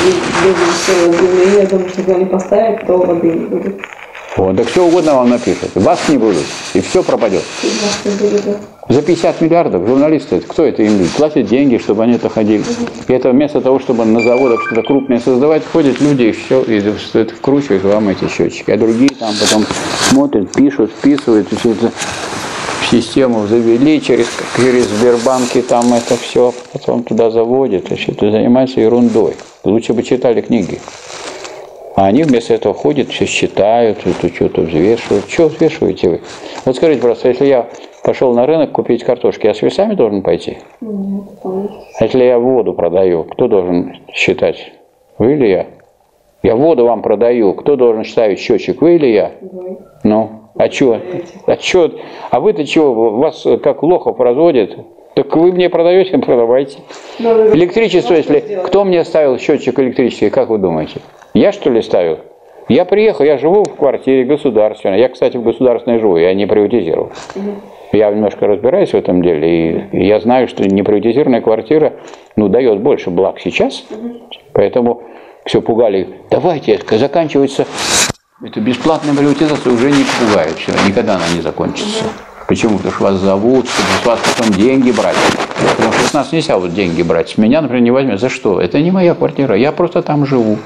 я думаю, что если они поставят, то воды не будет. Вот, так все угодно вам напишут. Вас не будут. И все пропадет. За пятьдесят миллиардов журналисты, кто это им платят деньги, чтобы они это ходили. И это вместо того, чтобы на заводах что-то крупное создавать, ходят люди и все, и это вкручивают вам эти счетчики. А другие там потом смотрят, пишут, вписывают, и все это в систему завели, через, через Сбербанки там это все, потом туда заводят, и все это занимается ерундой. Лучше бы читали книги. А они вместо этого ходят, все считают, это что-то взвешивают. Что взвешиваете вы? Вот скажите просто, если я пошел на рынок купить картошки, я с весами должен пойти? Нет. А если я воду продаю, кто должен считать? Вы или я? Я воду вам продаю, кто должен ставить счетчик? Вы или я? Вы. Ну, а что? А что? А вы-то чего? Вас как лохов разводят? Так вы мне продаете, продавайте. Электричество, если... Кто мне ставил счетчик электрический, как вы думаете? Я, что ли, ставил? Я приехал, я живу в квартире государственной. Я, кстати, в государственной живу, я не приватизировал. Я немножко разбираюсь в этом деле, и я знаю, что неприватизированная квартира, ну, дает больше благ сейчас. Поэтому все пугали. Давайте, заканчивается. Это бесплатная приватизация уже не пугает. Все, никогда она не закончится. Почему? Потому что вас зовут, чтобы с вас потом деньги брать. Потому что с нас нельзя вот деньги брать. С меня, например, не возьмет. За что? Это не моя квартира. Я просто там живу.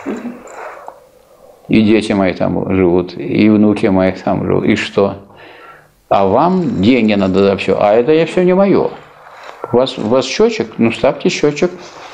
И дети мои там живут, и внуки мои там живут. И что? А вам деньги надо за все. А это я все не мое. У вас, у вас счетчик? Ну, ставьте счетчик.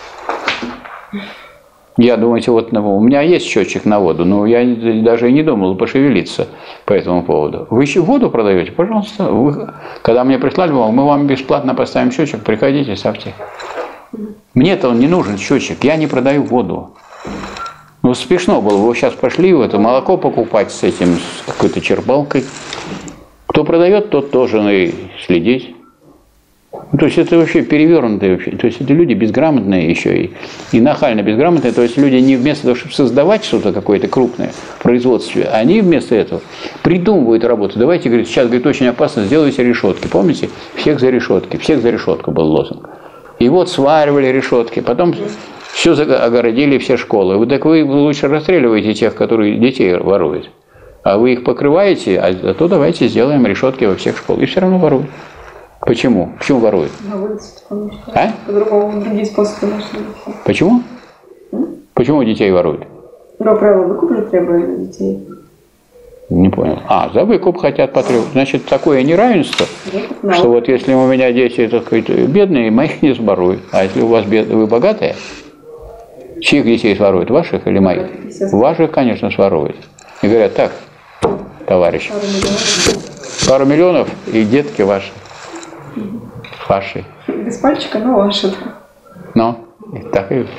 Я, думаете, вот у меня есть счетчик на воду, но я даже и не думал пошевелиться по этому поводу. Вы еще воду продаете? Пожалуйста. Вы, когда мне прислали, мы вам бесплатно поставим счетчик, приходите, ставьте. Мне-то он не нужен счетчик, я не продаю воду. Ну, смешно было, вы сейчас пошли в это молоко покупать с этим, с какой-то черпалкой. Кто продает, тот должен и следить. То есть это вообще перевернутые вообще. То есть это люди безграмотные еще и, и нахально безграмотные. То есть люди не вместо того, чтобы создавать что-то какое-то крупное в производстве, они вместо этого придумывают работу. Давайте, говорит, сейчас, говорит, очень опасно, сделайте решетки. Помните? Всех за решетки. Всех за решетку был лозунг. И вот сваривали решетки. Потом все огородили, все школы. Вы так вы лучше расстреливаете тех, которые детей воруют. А вы их покрываете, а то давайте сделаем решетки во всех школах. И все равно воруют. Почему? Почему воруют? А? По-другому другие способы нашли. Почему? М? Почему детей воруют? Ну, правило выкупа требовали детей. Не понял. А, за выкуп хотят потребовать. Значит, такое неравенство, да. Что вот если у меня дети так сказать, бедные, моих не своруют. А если у вас бедные, вы богатые, чьих детей своруют? Ваших или моих? Ваших, конечно, своруют. И говорят, так, товарищ, пару миллионов, пару миллионов и детки ваши. Ваши. Без пальчика, но ваши. Ну, так и,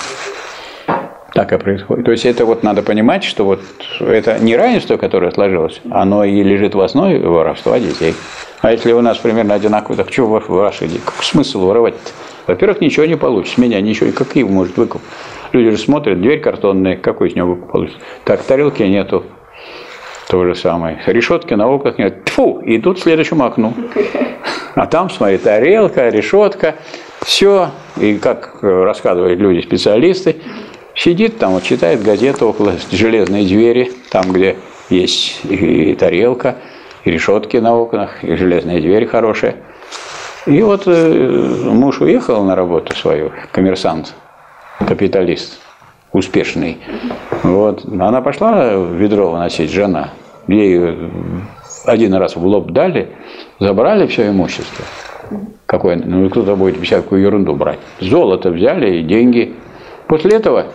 так и происходит. То есть это вот надо понимать, что вот это неравенство, которое сложилось, оно и лежит в основе воровства детей. А если у нас примерно одинаково, так что ваши дети? Какой смысл воровать-то? Во-первых, ничего не получится. С меня ничего, какие может выкуп? Люди же смотрят, дверь картонная, какой из него выкуп получится? Так, тарелки нету. То же самое. Решетки на окнах нет. Тьфу! И идут к следующему окну. А там, смотри, тарелка, решетка, все. И как рассказывают люди, специалисты, сидит там, вот читает газету около железной двери, там, где есть и тарелка, и решетки на окнах, и железная дверь хорошая. И вот э, муж уехал на работу свою, коммерсант, капиталист, успешный. Вот. Она пошла ведро выносить, жена. Ей один раз в лоб дали, забрали все имущество. Какое? Ну, кто-то будет всякую ерунду брать. Золото взяли и деньги. После этого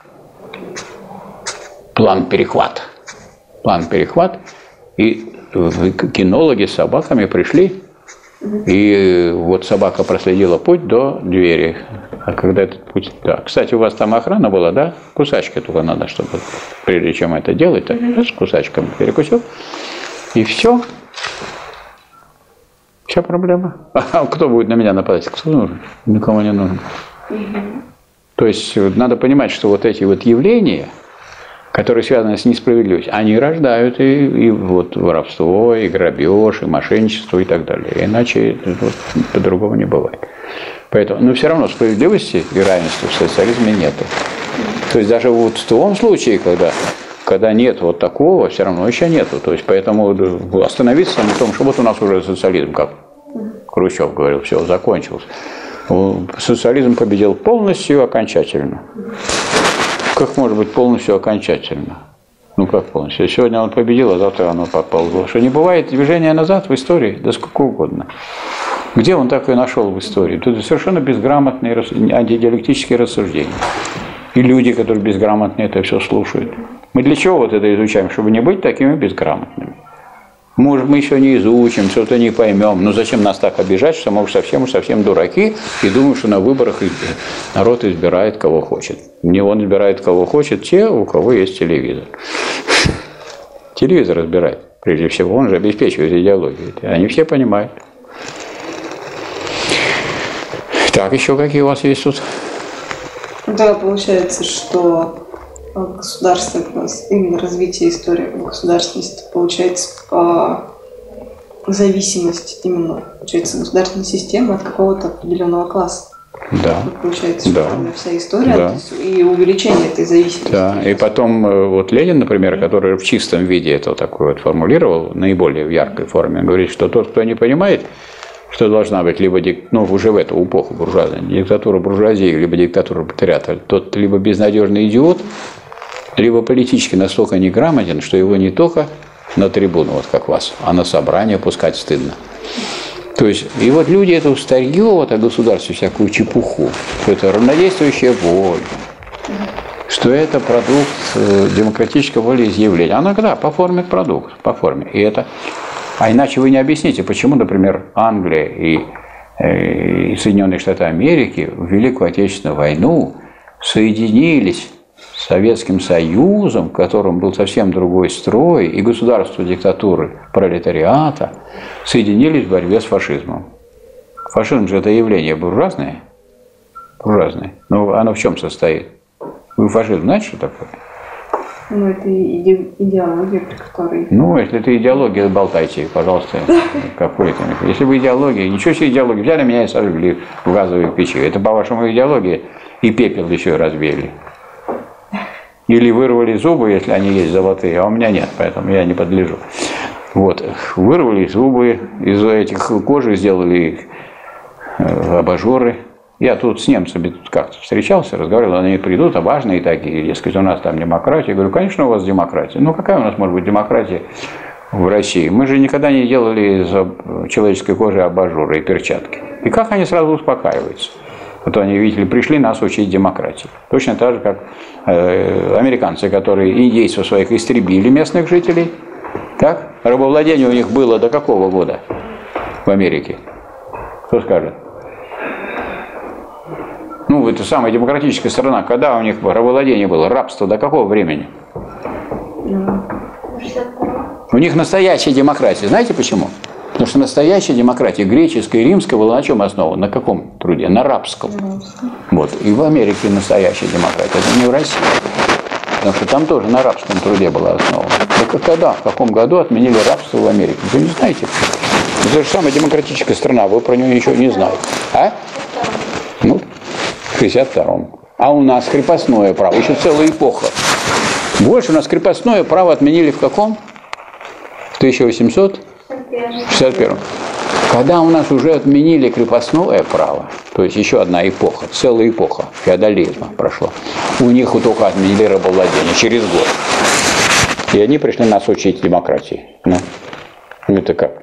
план перехват. План перехват. И кинологи с собаками пришли. И вот собака проследила путь до двери. А когда этот путь... Да. Кстати, у вас там охрана была, да? Кусачки только надо, чтобы прежде чем это делать, так, с кусачками перекусил. И все. Вся проблема. А кто будет на меня нападать? Кто нужен? Никому не нужен. Угу. То есть надо понимать, что вот эти вот явления, которые связаны с несправедливостью, они рождают и, и вот воровство, и грабеж, и мошенничество, и так далее. Иначе вот, по-другому не бывает. Поэтому, но все равно справедливости и равенства в социализме нет. То есть даже вот в том случае, когда, когда нет вот такого, все равно еще нету. То есть поэтому остановиться на том, что вот у нас уже социализм, как Хрущев говорил, все, закончился. Социализм победил полностью, окончательно. Как может быть полностью окончательно? Ну как полностью? Сегодня он победил, а завтра оно поползло. Что не бывает движения назад в истории, да сколько угодно. Где он такое нашел в истории? Тут совершенно безграмотные антидиалектические рассуждения. И люди, которые безграмотные, это все слушают. Мы для чего вот это изучаем? Чтобы не быть такими безграмотными. Может, мы еще не изучим, что-то не поймем. Но зачем нас так обижать, что мы уж совсем, уж совсем дураки и думаем, что на выборах народ избирает, кого хочет. Не он избирает, кого хочет, те, у кого есть телевизор. Телевизор избирает, прежде всего. Он же обеспечивает идеологию. Они все понимают. Так, еще какие у вас есть тут? Да, получается, что государства, именно развитие истории государственности, получается, по зависимость именно, получается, государственной системы от какого-то определенного класса. Да. Вот получается, да. вся история да. и увеличение этой зависимости. Да, и потом вот Ленин, например, который в чистом виде это такое вот формулировал, наиболее в яркой форме, он говорит, что тот, кто не понимает, что должна быть либо, ну, уже в эту эпоху буржуазная, диктатура буржуазии, либо диктатура пролетариата, тот либо безнадежный идиот, либо политически настолько неграмотен, что его не только на трибуну, вот как вас, а на собрание пускать стыдно. То есть, и вот люди это старье, вот о государстве, всякую чепуху, что это равнодействующая воля, что это продукт демократического волеизъявления. Она, да, по форме продукт, по форме. И это, а иначе вы не объясните, почему, например, Англия и, и Соединенные Штаты Америки в Великую Отечественную войну соединились с Советским Союзом, в котором был совсем другой строй, и государство диктатуры пролетариата соединились в борьбе с фашизмом. Фашизм же это явление буржуазное. Буржуазное. Но оно в чем состоит? Вы фашизм знаете, что такое? Ну, это иде идеология, при которой... Ну, если это идеология, болтайте, пожалуйста, какой-то. Если бы идеология, ничего себе идеология, взяли меня и сожгли в газовой печи. Это, по-вашему, идеология, и пепел еще и разбили. Или вырвали зубы, если они есть золотые, а у меня нет, поэтому я не подлежу. Вот, вырвали зубы, из этих кожи сделали абажуры. Я тут с немцами как-то встречался, разговаривал, они придут, а важные такие, дескать, у нас там демократия. Я говорю, конечно, у вас демократия. Ну, какая у нас может быть демократия в России? Мы же никогда не делали из человеческой кожи абажуры и перчатки. И как они сразу успокаиваются? Вот они, видите ли, пришли нас учить демократии. Точно так же, как э, американцы, которые индейцев своих истребили, местных жителей. Так? Рабовладение у них было до какого года в Америке? Кто скажет? Ну, это самая демократическая страна. Когда у них рабовладение было? Рабство до какого времени? У них настоящая демократия. Знаете почему? Потому что настоящая демократия, греческая и римская, была на чем основана? На каком труде? На рабском. Вот. И в Америке настоящая демократия. Это не в России. Потому что там тоже на рабском труде была основана. Так когда, в каком году отменили рабство в Америке? Вы не знаете? Это же самая демократическая страна, вы про нее ничего не знаете. А? Ну, в шестьдесят втором. А у нас крепостное право, еще целая эпоха. Больше у нас крепостное право отменили в каком? В тысяча восемьсот шестьдесят первом. Когда у нас уже отменили крепостное право, то есть еще одна эпоха, целая эпоха феодализма прошла, у них только отменили рабовладение через год. И они пришли нас учить демократии. Ну, это как?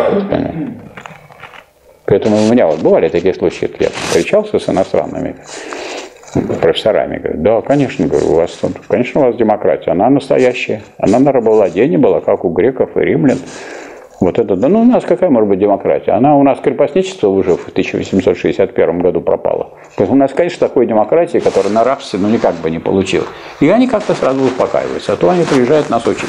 Поэтому у меня вот бывали такие случаи, я встречался с иностранными профессорами, говорю, да, конечно, говорю, у вас, конечно, у вас демократия, она настоящая, она на рабовладении была, как у греков и римлян. Вот это, да ну у нас какая может быть демократия? Она у нас крепостничество уже в тысяча восемьсот шестьдесят первом году пропало. У нас, конечно, такой демократии, которая на рабстве, ну никак бы не получилась. И они как-то сразу успокаиваются, а то они приезжают нас учить.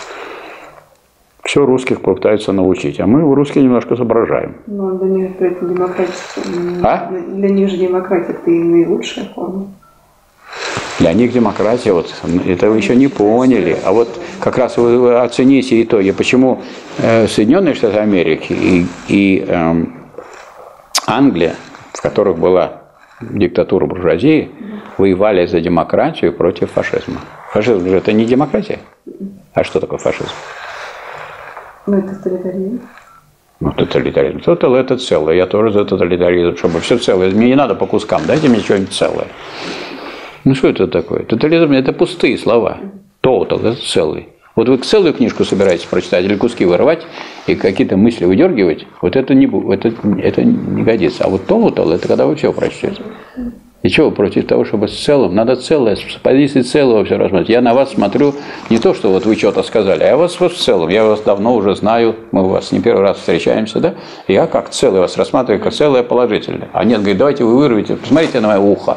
Все русских пытаются научить, а мы у русских немножко соображаем. Ну, для них при этом демократия, а? Для них же демократия это и наилучшая форма. Для них демократия, вот это вы еще не поняли. А вот как раз вы оцените итоги, почему э, Соединенные Штаты Америки и, и э, Англия, в которых была диктатура буржуазии, воевали за демократию против фашизма. Фашизм же это не демократия. А что такое фашизм? Ну, это тоталитаризм. Ну, тоталитаризм. Тотал это целое. Я тоже за тоталитаризм, чтобы все целое. Мне не надо по кускам, дайте мне что-нибудь целое. Ну, что это такое? Тотализм – это пустые слова. Тотал – это целый. Вот вы целую книжку собираетесь прочитать или куски вырывать и какие-то мысли выдергивать, вот это не, это, это не годится. А вот тотал – это когда вы все прочтете. И чего вы против того, чтобы с целым? Надо целое, с позиции целого все рассмотреть. Я на вас смотрю не то, что вот вы что-то сказали, а вас вот в целом. Я вас давно уже знаю, мы у вас не первый раз встречаемся, да? Я как целый вас рассматриваю, как целое положительное. А нет, говорит, давайте вы вырвете, посмотрите на мое ухо.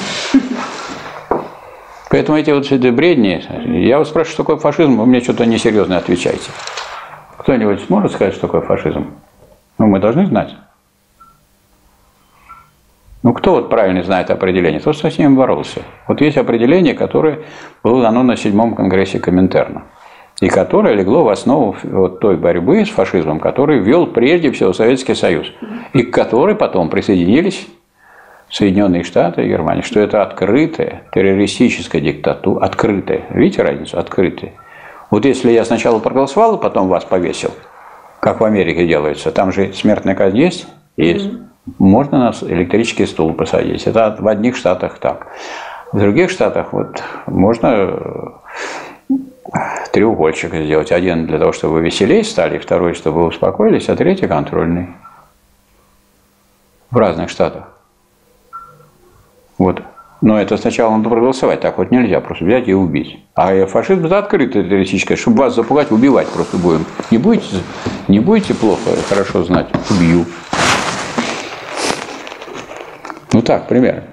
Поэтому эти вот эти бредни, я вас спрашиваю, что такое фашизм, вы мне что-то несерьезно отвечаете. Кто-нибудь сможет сказать, что такое фашизм? Ну, мы должны знать. Ну, кто вот правильно знает определение? Тот, кто с ним боролся. Вот есть определение, которое было дано на седьмом конгрессе Коминтерна, и которое легло в основу вот той борьбы с фашизмом, который ввел прежде всего Советский Союз, и к которой потом присоединились Соединенные Штаты и Германия, что это открытая террористическая диктатура, открытая, видите разницу, открытая. Вот если я сначала проголосовал, а потом вас повесил, как в Америке делается, там же смертная казнь есть? Есть. Mm-hmm. Можно на электрический стул посадить. Это в одних штатах так. В других штатах вот можно треугольчик сделать. Один для того, чтобы вы веселее стали, второй, чтобы вы успокоились, а третий контрольный. В разных штатах. Вот. Но это сначала надо проголосовать. Так вот нельзя просто взять и убить. А фашизм это открытое террористическое. Чтобы вас запугать, убивать просто будем. Не будете, не будете плохо, хорошо знать, убью. Ну так, примерно.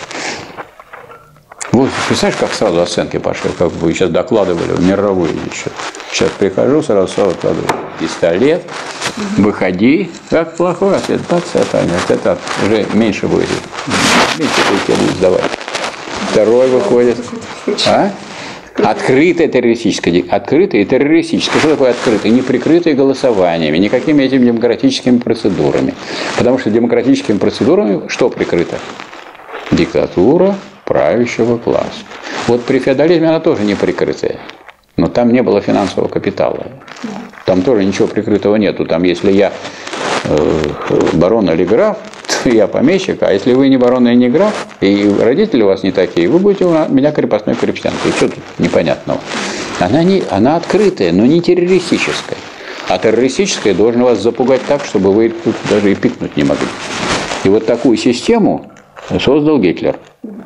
Вот, представляешь, как сразу оценки пошли, как вы сейчас докладывали, мировые еще. Сейчас прихожу, сразу сразу докладываю. Пистолет, выходи, как плохой ответ, бац, это, это уже меньше будет. Меньше будет, будет сдавать. Второй выходит. А? Открытое террористическое. Открытое и террористическое. Что такое открытое? Не прикрытое голосованиями, никакими этими демократическими процедурами. Потому что демократическими процедурами что прикрыто? Диктатура правящего класса. Вот при феодализме она тоже не прикрытая. Но там не было финансового капитала. Там тоже ничего прикрытого нету. Там если я э, барон или граф, то я помещик. А если вы не барон и не граф, и родители у вас не такие, вы будете у меня крепостной крепостянкой. И что тут непонятного? Она, не, она открытая, но не террористическая. А террористическая должна вас запугать так, чтобы вы тут даже и пикнуть не могли. И вот такую систему создал Гитлер.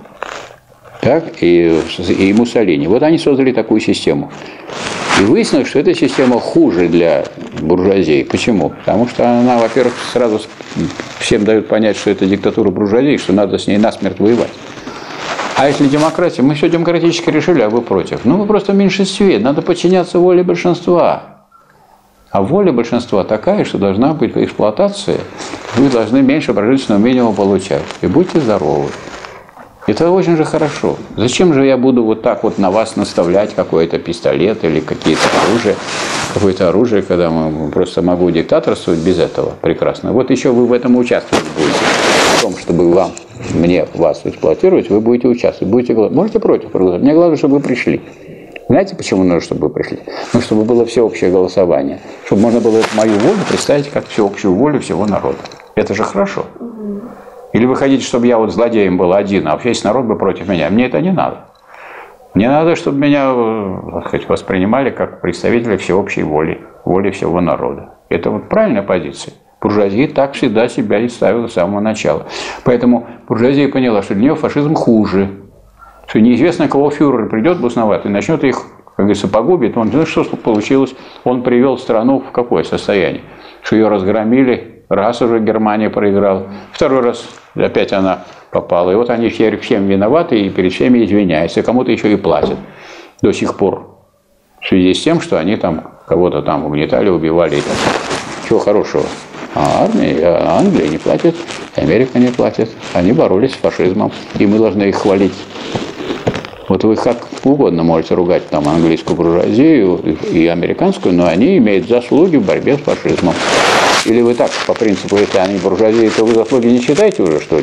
Так, и, и Муссолини. Вот они создали такую систему. И выяснилось, что эта система хуже для буржуазии. Почему? Потому что она, во-первых, сразу всем дает понять, что это диктатура буржуазии, что надо с ней насмерть воевать. А если демократия, мы все демократически решили, а вы против. Ну, вы просто в меньшинстве, надо подчиняться воле большинства. А воля большинства такая, что должна быть эксплуатация, вы должны меньше прожиточного минимума получать. И будьте здоровы. Это очень же хорошо. Зачем же я буду вот так вот на вас наставлять какой-то пистолет или какие-то оружие, какое-то оружие, когда мы просто могу диктаторствовать без этого прекрасно. Вот еще вы в этом участвовать будете. В том, чтобы вам, мне, вас эксплуатировать, вы будете участвовать. Будете, можете против проголосовать. Мне главное, чтобы вы пришли. Знаете, почему нужно, чтобы вы пришли? Ну, чтобы было всеобщее голосование. Чтобы можно было мою волю представить как всеобщую волю всего народа. Это же хорошо. Или вы хотите, чтобы я вот злодеем был один, а весь народ бы против меня. Мне это не надо. Мне надо, чтобы меня, так сказать, воспринимали как представителя всеобщей воли, воли всего народа. Это вот правильная позиция. Буржуазия так всегда себя и ставила с самого начала. Поэтому буржуазия поняла, что для нее фашизм хуже. Что неизвестно, кого фюрер придет басноват и начнет их, как говорится, погубить. Он, ну, что получилось? Он привел страну в какое состояние? Что ее разгромили. Раз уже Германия проиграла, второй раз опять она попала. И вот они все всем виноваты и перед всеми извиняются, кому-то еще и платят до сих пор. В связи с тем, что они там кого-то там угнетали, убивали. И так. Чего хорошего? А армия, а Англия не платит, Америка не платит. Они боролись с фашизмом, и мы должны их хвалить. Вот вы как угодно можете ругать там английскую буржуазию и американскую, но они имеют заслуги в борьбе с фашизмом. Или вы так, по принципу, если они буржуазии, то вы заслуги не считаете уже, что ли?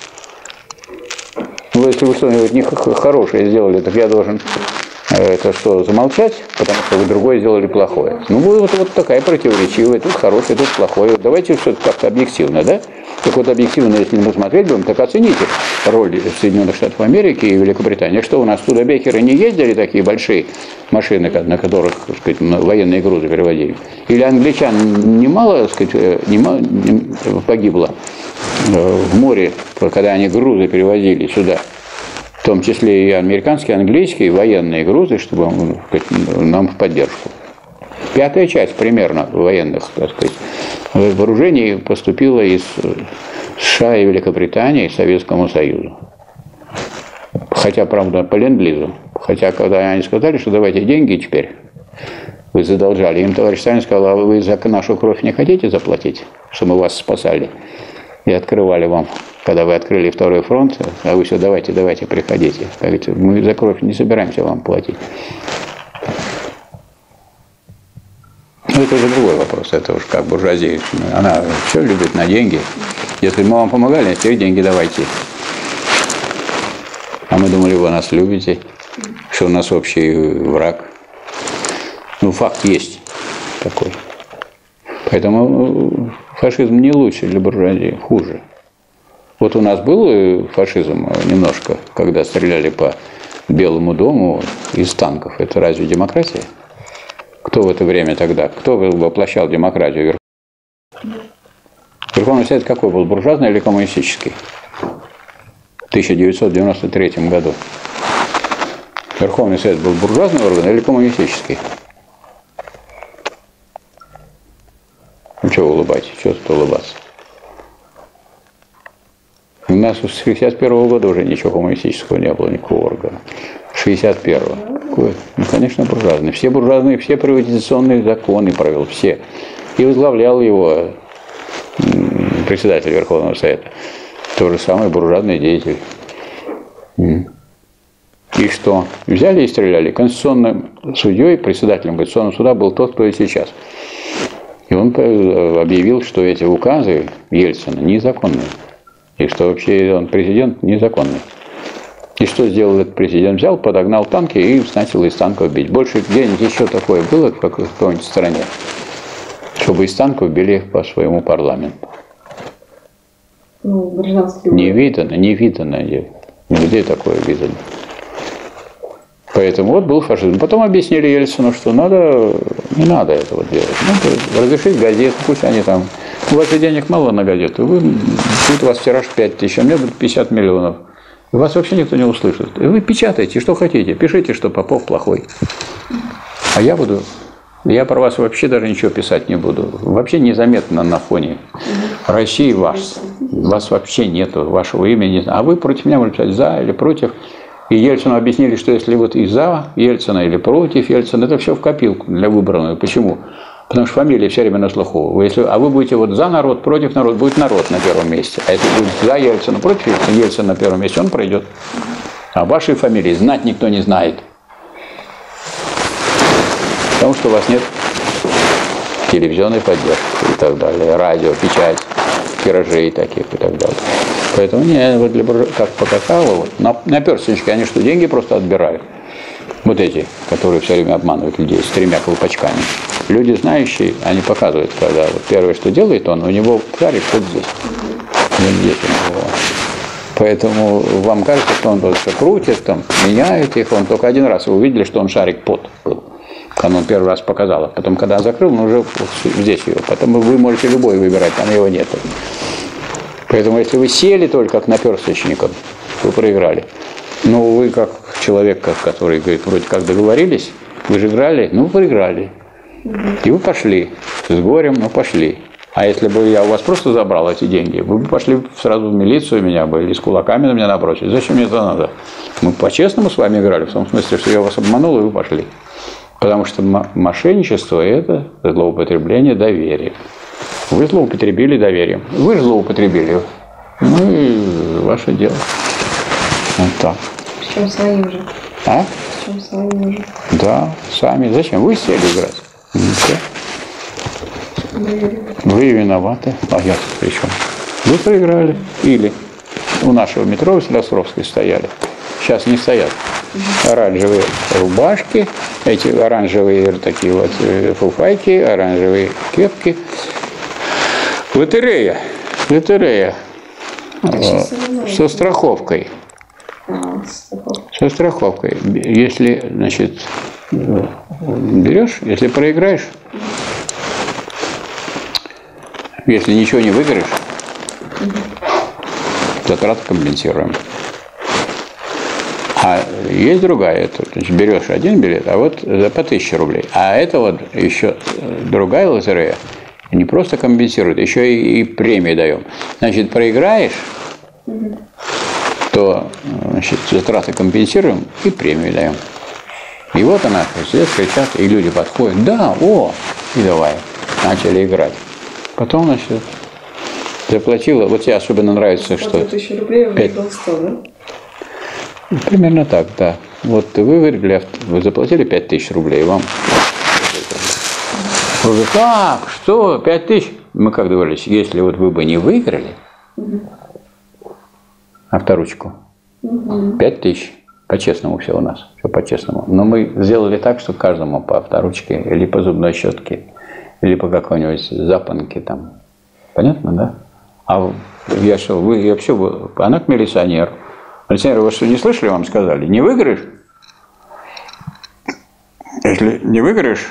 Ну, если вы что-нибудь не хорошее сделали, так я должен это что, замолчать, потому что вы другое сделали плохое. Ну, вот, вот такая противоречивая, тут хорошее, тут плохое. Давайте все-таки как-то объективно, да? Так вот, объективно, если мы смотреть будем, так оцените роль Соединенных Штатов Америки и Великобритании. Что у нас туда бекеры не ездили, такие большие машины, на которых, так сказать, военные грузы переводили? Или англичан немало, так сказать, немало, не, погибло в море, когда они грузы перевозили сюда? В том числе и американские, английские военные грузы, чтобы, так сказать, нам в поддержку. Пятая часть примерно военных, так сказать, вооружений поступила из США и Великобритании к Советскому Союзу. Хотя, правда, по ленд-лизу. Хотя, когда они сказали, что давайте деньги теперь, вы задолжали, им товарищ Сталин сказал, а вы за нашу кровь не хотите заплатить, что мы вас спасали и открывали вам когда вы открыли второй фронт, а вы все, давайте, давайте, приходите. Говорите, мы за кровь не собираемся вам платить. Ну, это уже другой вопрос, это уж как буржуазия. Она все любит на деньги. Если мы вам помогали, теперь деньги давайте. А мы думали, вы нас любите, что у нас общий враг. Ну, факт есть такой. Поэтому фашизм не лучше для буржуазии, хуже. Вот у нас был фашизм немножко, когда стреляли по Белому дому из танков. Это разве демократия? Кто в это время тогда? Кто воплощал демократию? Верховный Совет какой был? Буржуазный или коммунистический? В тысяча девятьсот девяносто третьем году. Верховный Совет был буржуазный орган или коммунистический? Ну, чего вы улыбаетесь? Чего тут улыбаться? У нас с шестьдесят первого года уже ничего коммунистического не было, никакого органа. шестьдесят первого. Какой? Ну, конечно, буржуазный. Все буржуазные, все приватизационные законы провел, все. И возглавлял его председатель Верховного Совета. То же самое буржуазный деятель. И что? Взяли и стреляли. Конституционным судьей, председателем Конституционного суда был тот, кто и сейчас. И он объявил, что эти указы Ельцина незаконные. И что вообще он президент незаконный. И что сделал этот президент? Взял, подогнал танки и начал из танков бить. Больше где-нибудь еще такое было в какой-нибудь стране, чтобы из танков били по своему парламенту. Ну, гражданский. Не видано, не видано. Нигде такое видано. Поэтому вот был фашизм. Потом объяснили Ельцину, что надо, не надо этого делать. Надо разрешить газеты, пусть они там. У вас же денег мало на газету. Вы, будет у вас тираж пять тысяч, а мне будет пятьдесят миллионов. И вас вообще никто не услышит. И вы печатайте, что хотите. Пишите, что Попов плохой. А я буду... Я про вас вообще даже ничего писать не буду. Вообще незаметно на фоне России вас. Вас вообще нету, вашего имени. А вы против меня можете писать за или против. И Ельцину объяснили, что если вот и за Ельцина или против Ельцина, это все в копилку для выбранного. Почему? Потому что фамилия все время на слуху. Если, а вы будете вот за народ, против народ, будет народ на первом месте. А если будет за Ельцина, против Ельцина, Ельцин на первом месте, он пройдет. А вашей фамилии знать никто не знает. Потому что у вас нет телевизионной поддержки и так далее, радио, печать, тиражей таких и так далее. Поэтому не, вот для буржуа, как по какао, вот, на, на персточке они что, деньги просто отбирают? Вот эти, которые все время обманывают людей с тремя колпачками. Люди знающие, они показывают, когда вот первое, что делает он, у него шарик вот здесь. Вот здесь у него. Поэтому вам кажется, что он все крутит, там, меняет их. Он только один раз вы увидели, что он шарик под был. Когда он первый раз показал. А потом, когда закрыл, он уже вот здесь его. Потом вы можете любой выбирать, там его нет. Поэтому, если вы сели только как наперсточником, вы проиграли. Но вы как человек, который говорит, вроде как договорились, вы же играли, ну, вы проиграли. И вы пошли с горем, ну, пошли. А если бы я у вас просто забрал эти деньги, вы бы пошли сразу в милицию меня бы, или с кулаками на меня набросили. Зачем мне это надо? Мы по-честному с вами играли, в том смысле, что я вас обманул, и вы пошли. Потому что мошенничество – это злоупотребление доверием. Вы злоупотребили доверием. Вы же злоупотребили. Ну и ваше дело. Вот так. Причем своим же. А? Причем своим же. Да, сами. Зачем? Вы сели играть. Все. Вы виноваты. А я при чем? Вы проиграли. Или у нашего метро в Островской стояли. Сейчас не стоят. Оранжевые рубашки, эти оранжевые такие вот фуфайки, оранжевые кепки. Лотерея. Лотерея. Со страховкой. Со страховкой. Если, значит, берешь, если проиграешь, если ничего не выиграешь, затраты компенсируем. А есть другая, это, значит, берешь один билет, а вот за по тысяче рублей. А это вот еще другая лотерея, не просто компенсирует, еще и, и премии даем. Значит, проиграешь, то, значит, затраты компенсируем и премию даем. И вот она, все кричат, и люди подходят, да, о, и давай, начали играть. Потом, значит, заплатила, вот тебе особенно нравится, что... Вот тысячу рублей выиграл сто, да? Примерно так, да. Вот вы выиграли, вы заплатили пять тысяч рублей, вам... Вы говорите, так, что, пять тысяч? Мы как договорились, если вот вы бы не выиграли угу. авторучку, угу. пять тысяч. По-честному все у нас, все по-честному. Но мы сделали так, что каждому по авторучке или по зубной щетке, или по какой-нибудь запонке там. Понятно, да? А я что, вы вообще, она милиционер. Милиционер, вы что, не слышали, вам сказали? Не выиграешь? Если не выиграешь,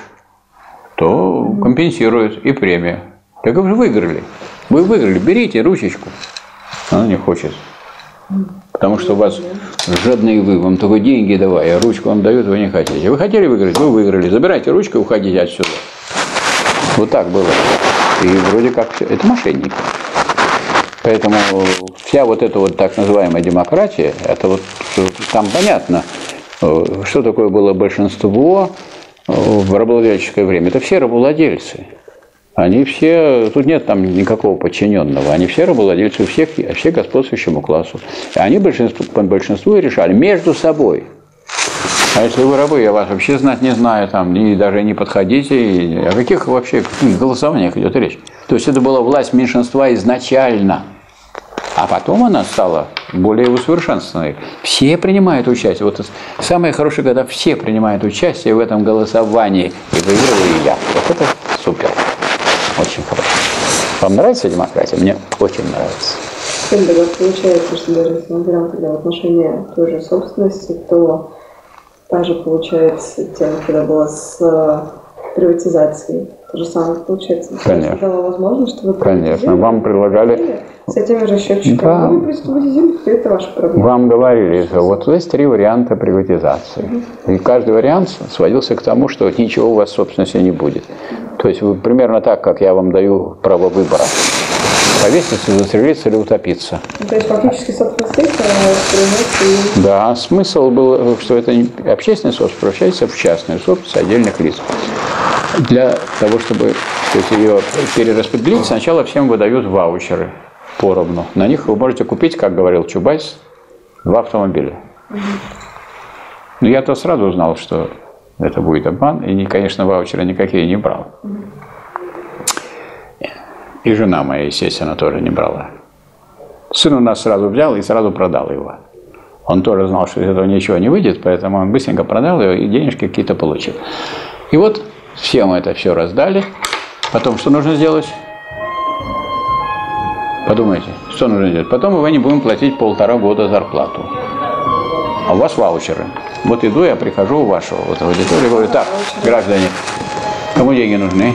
то компенсируют и премия. Так вы же выиграли. Вы выиграли, берите ручечку. Она не хочет. Потому что у вас жадные вы, вам только деньги давай, а ручку вам дают, вы не хотите. Вы хотели выиграть, вы выиграли. Забирайте ручку и уходите отсюда. Вот так было. И вроде как все. Это мошенники. Поэтому вся вот эта вот так называемая демократия, это вот там понятно, что такое было большинство в рабовладельческое время. Это все рабовладельцы. Они все, тут нет там никакого подчиненного, они все рабовладельцы, всех, все господствующему классу. И они большинство, по большинству и решали между собой. А если вы рабы, я вас вообще знать не знаю, там, и даже не подходите, и, о каких вообще голосованиях идет речь? То есть это была власть меньшинства изначально, а потом она стала более усовершенствованной. Все принимают участие. Вот самое хорошее, когда все принимают участие в этом голосовании, и выиграла и я. Вот это супер. Очень хорошо. Вам нравится демократия? Мне очень нравится. Тогда получается, что даже если мы берем тогда в отношении той же собственности, то та же получается тема, когда была с приватизацией. То же самое получается. Конечно. Дала возможность, что вы Конечно. Вам предлагали... С этими же счетчиками. Да. Ну, вы приватизируете, это ваша проблема. Вам говорили, что вот есть три варианта приватизации. Угу. И каждый вариант сводился к тому, что ничего у вас в собственности не будет. То есть вы примерно так, как я вам даю право выбора. Повеситься, застрелиться или утопиться. То есть фактически собственность и... Да, смысл был, что это общественная собственность превращается в частную собственность отдельных лиц. Для того, чтобы сказать, ее перераспределить, сначала всем выдают ваучеры поровну. На них вы можете купить, как говорил Чубайс, два автомобиля. Угу. Но я-то сразу узнал, что это будет обман, и, конечно, ваучеры никакие не брал. Угу. И жена моя, естественно, тоже не брала. Сын у нас сразу взял и сразу продал его. Он тоже знал, что из этого ничего не выйдет, поэтому он быстренько продал его и денежки какие-то получил. И вот всем это все раздали. Потом что нужно сделать? Подумайте, что нужно делать? Потом мы не будем платить полтора года зарплату. А у вас ваучеры. Вот иду, я прихожу у вашего вот, в аудиторию и говорю, так, граждане, кому деньги нужны?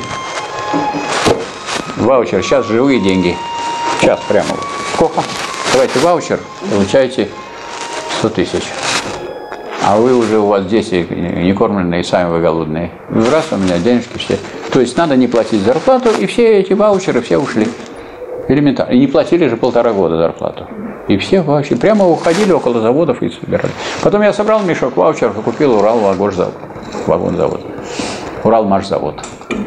Ваучер, сейчас живые деньги. Сейчас прямо. Сколько? Давайте ваучер, получаете сто тысяч. А вы уже, у вас дети не кормленные, сами вы голодные. Раз у меня денежки все. То есть надо не платить зарплату, и все эти ваучеры все ушли. Элементарно. И не платили же полтора года зарплату. И все вообще прямо уходили около заводов и собирали. Потом я собрал мешок ваучеров и купил Урал-вагонзавод. Вагонзавод. Уралмашзавод.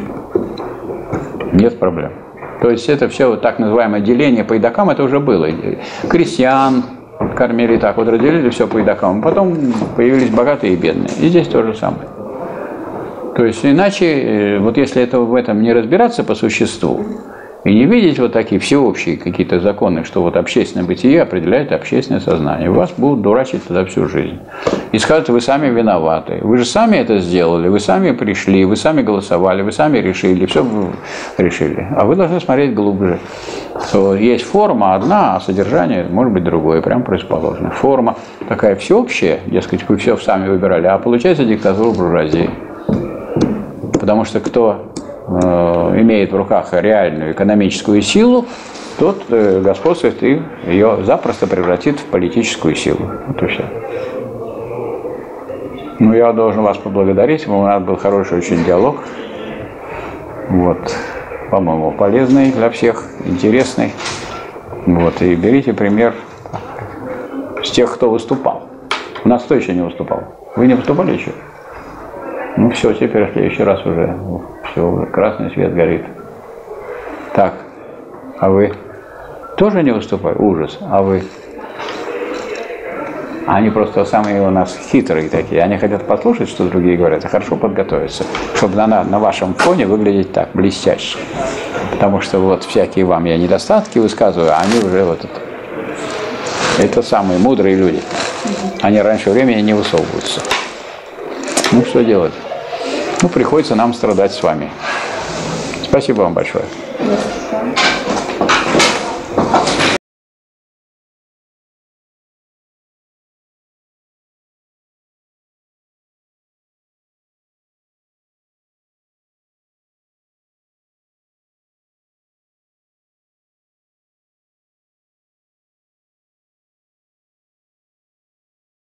Нет проблем. То есть это все вот так называемое деление по едокам, это уже было. Крестьян кормили так, вот разделили все по едокам. Потом появились богатые и бедные. И здесь то же самое. То есть иначе, вот если это, в этом не разбираться по существу, и не видеть вот такие всеобщие какие-то законы, что вот общественное бытие определяет общественное сознание. Вас будут дурачить тогда всю жизнь. И скажут, вы сами виноваты. Вы же сами это сделали, вы сами пришли, вы сами голосовали, вы сами решили, все решили. А вы должны смотреть глубже. Что есть форма одна, а содержание может быть другое, прям противоположное. Форма такая всеобщая, дескать, вы все сами выбирали, а получается диктатура буржуазии. Потому что кто имеет в руках реальную экономическую силу, тот э, господствует и ее запросто превратит в политическую силу. Вот и все. Ну, я должен вас поблагодарить. У нас был хороший очень диалог. Вот. По-моему, полезный для всех, интересный. Вот. И берите пример с тех, кто выступал. У нас кто еще не выступал? Вы не выступали еще? Ну все, теперь в следующий раз уже все, красный свет горит. Так, а вы? Тоже не выступают? Ужас. А вы? Они просто самые у нас хитрые такие. Они хотят послушать, что другие говорят, и хорошо подготовиться, чтобы на, на вашем фоне выглядеть так, блестяще. Потому что вот всякие вам я недостатки высказываю, а они уже вот это. Это самые мудрые люди. Они раньше времени не высовываются. Ну, что делать? Ну, приходится нам страдать с вами. Спасибо вам большое. Спасибо.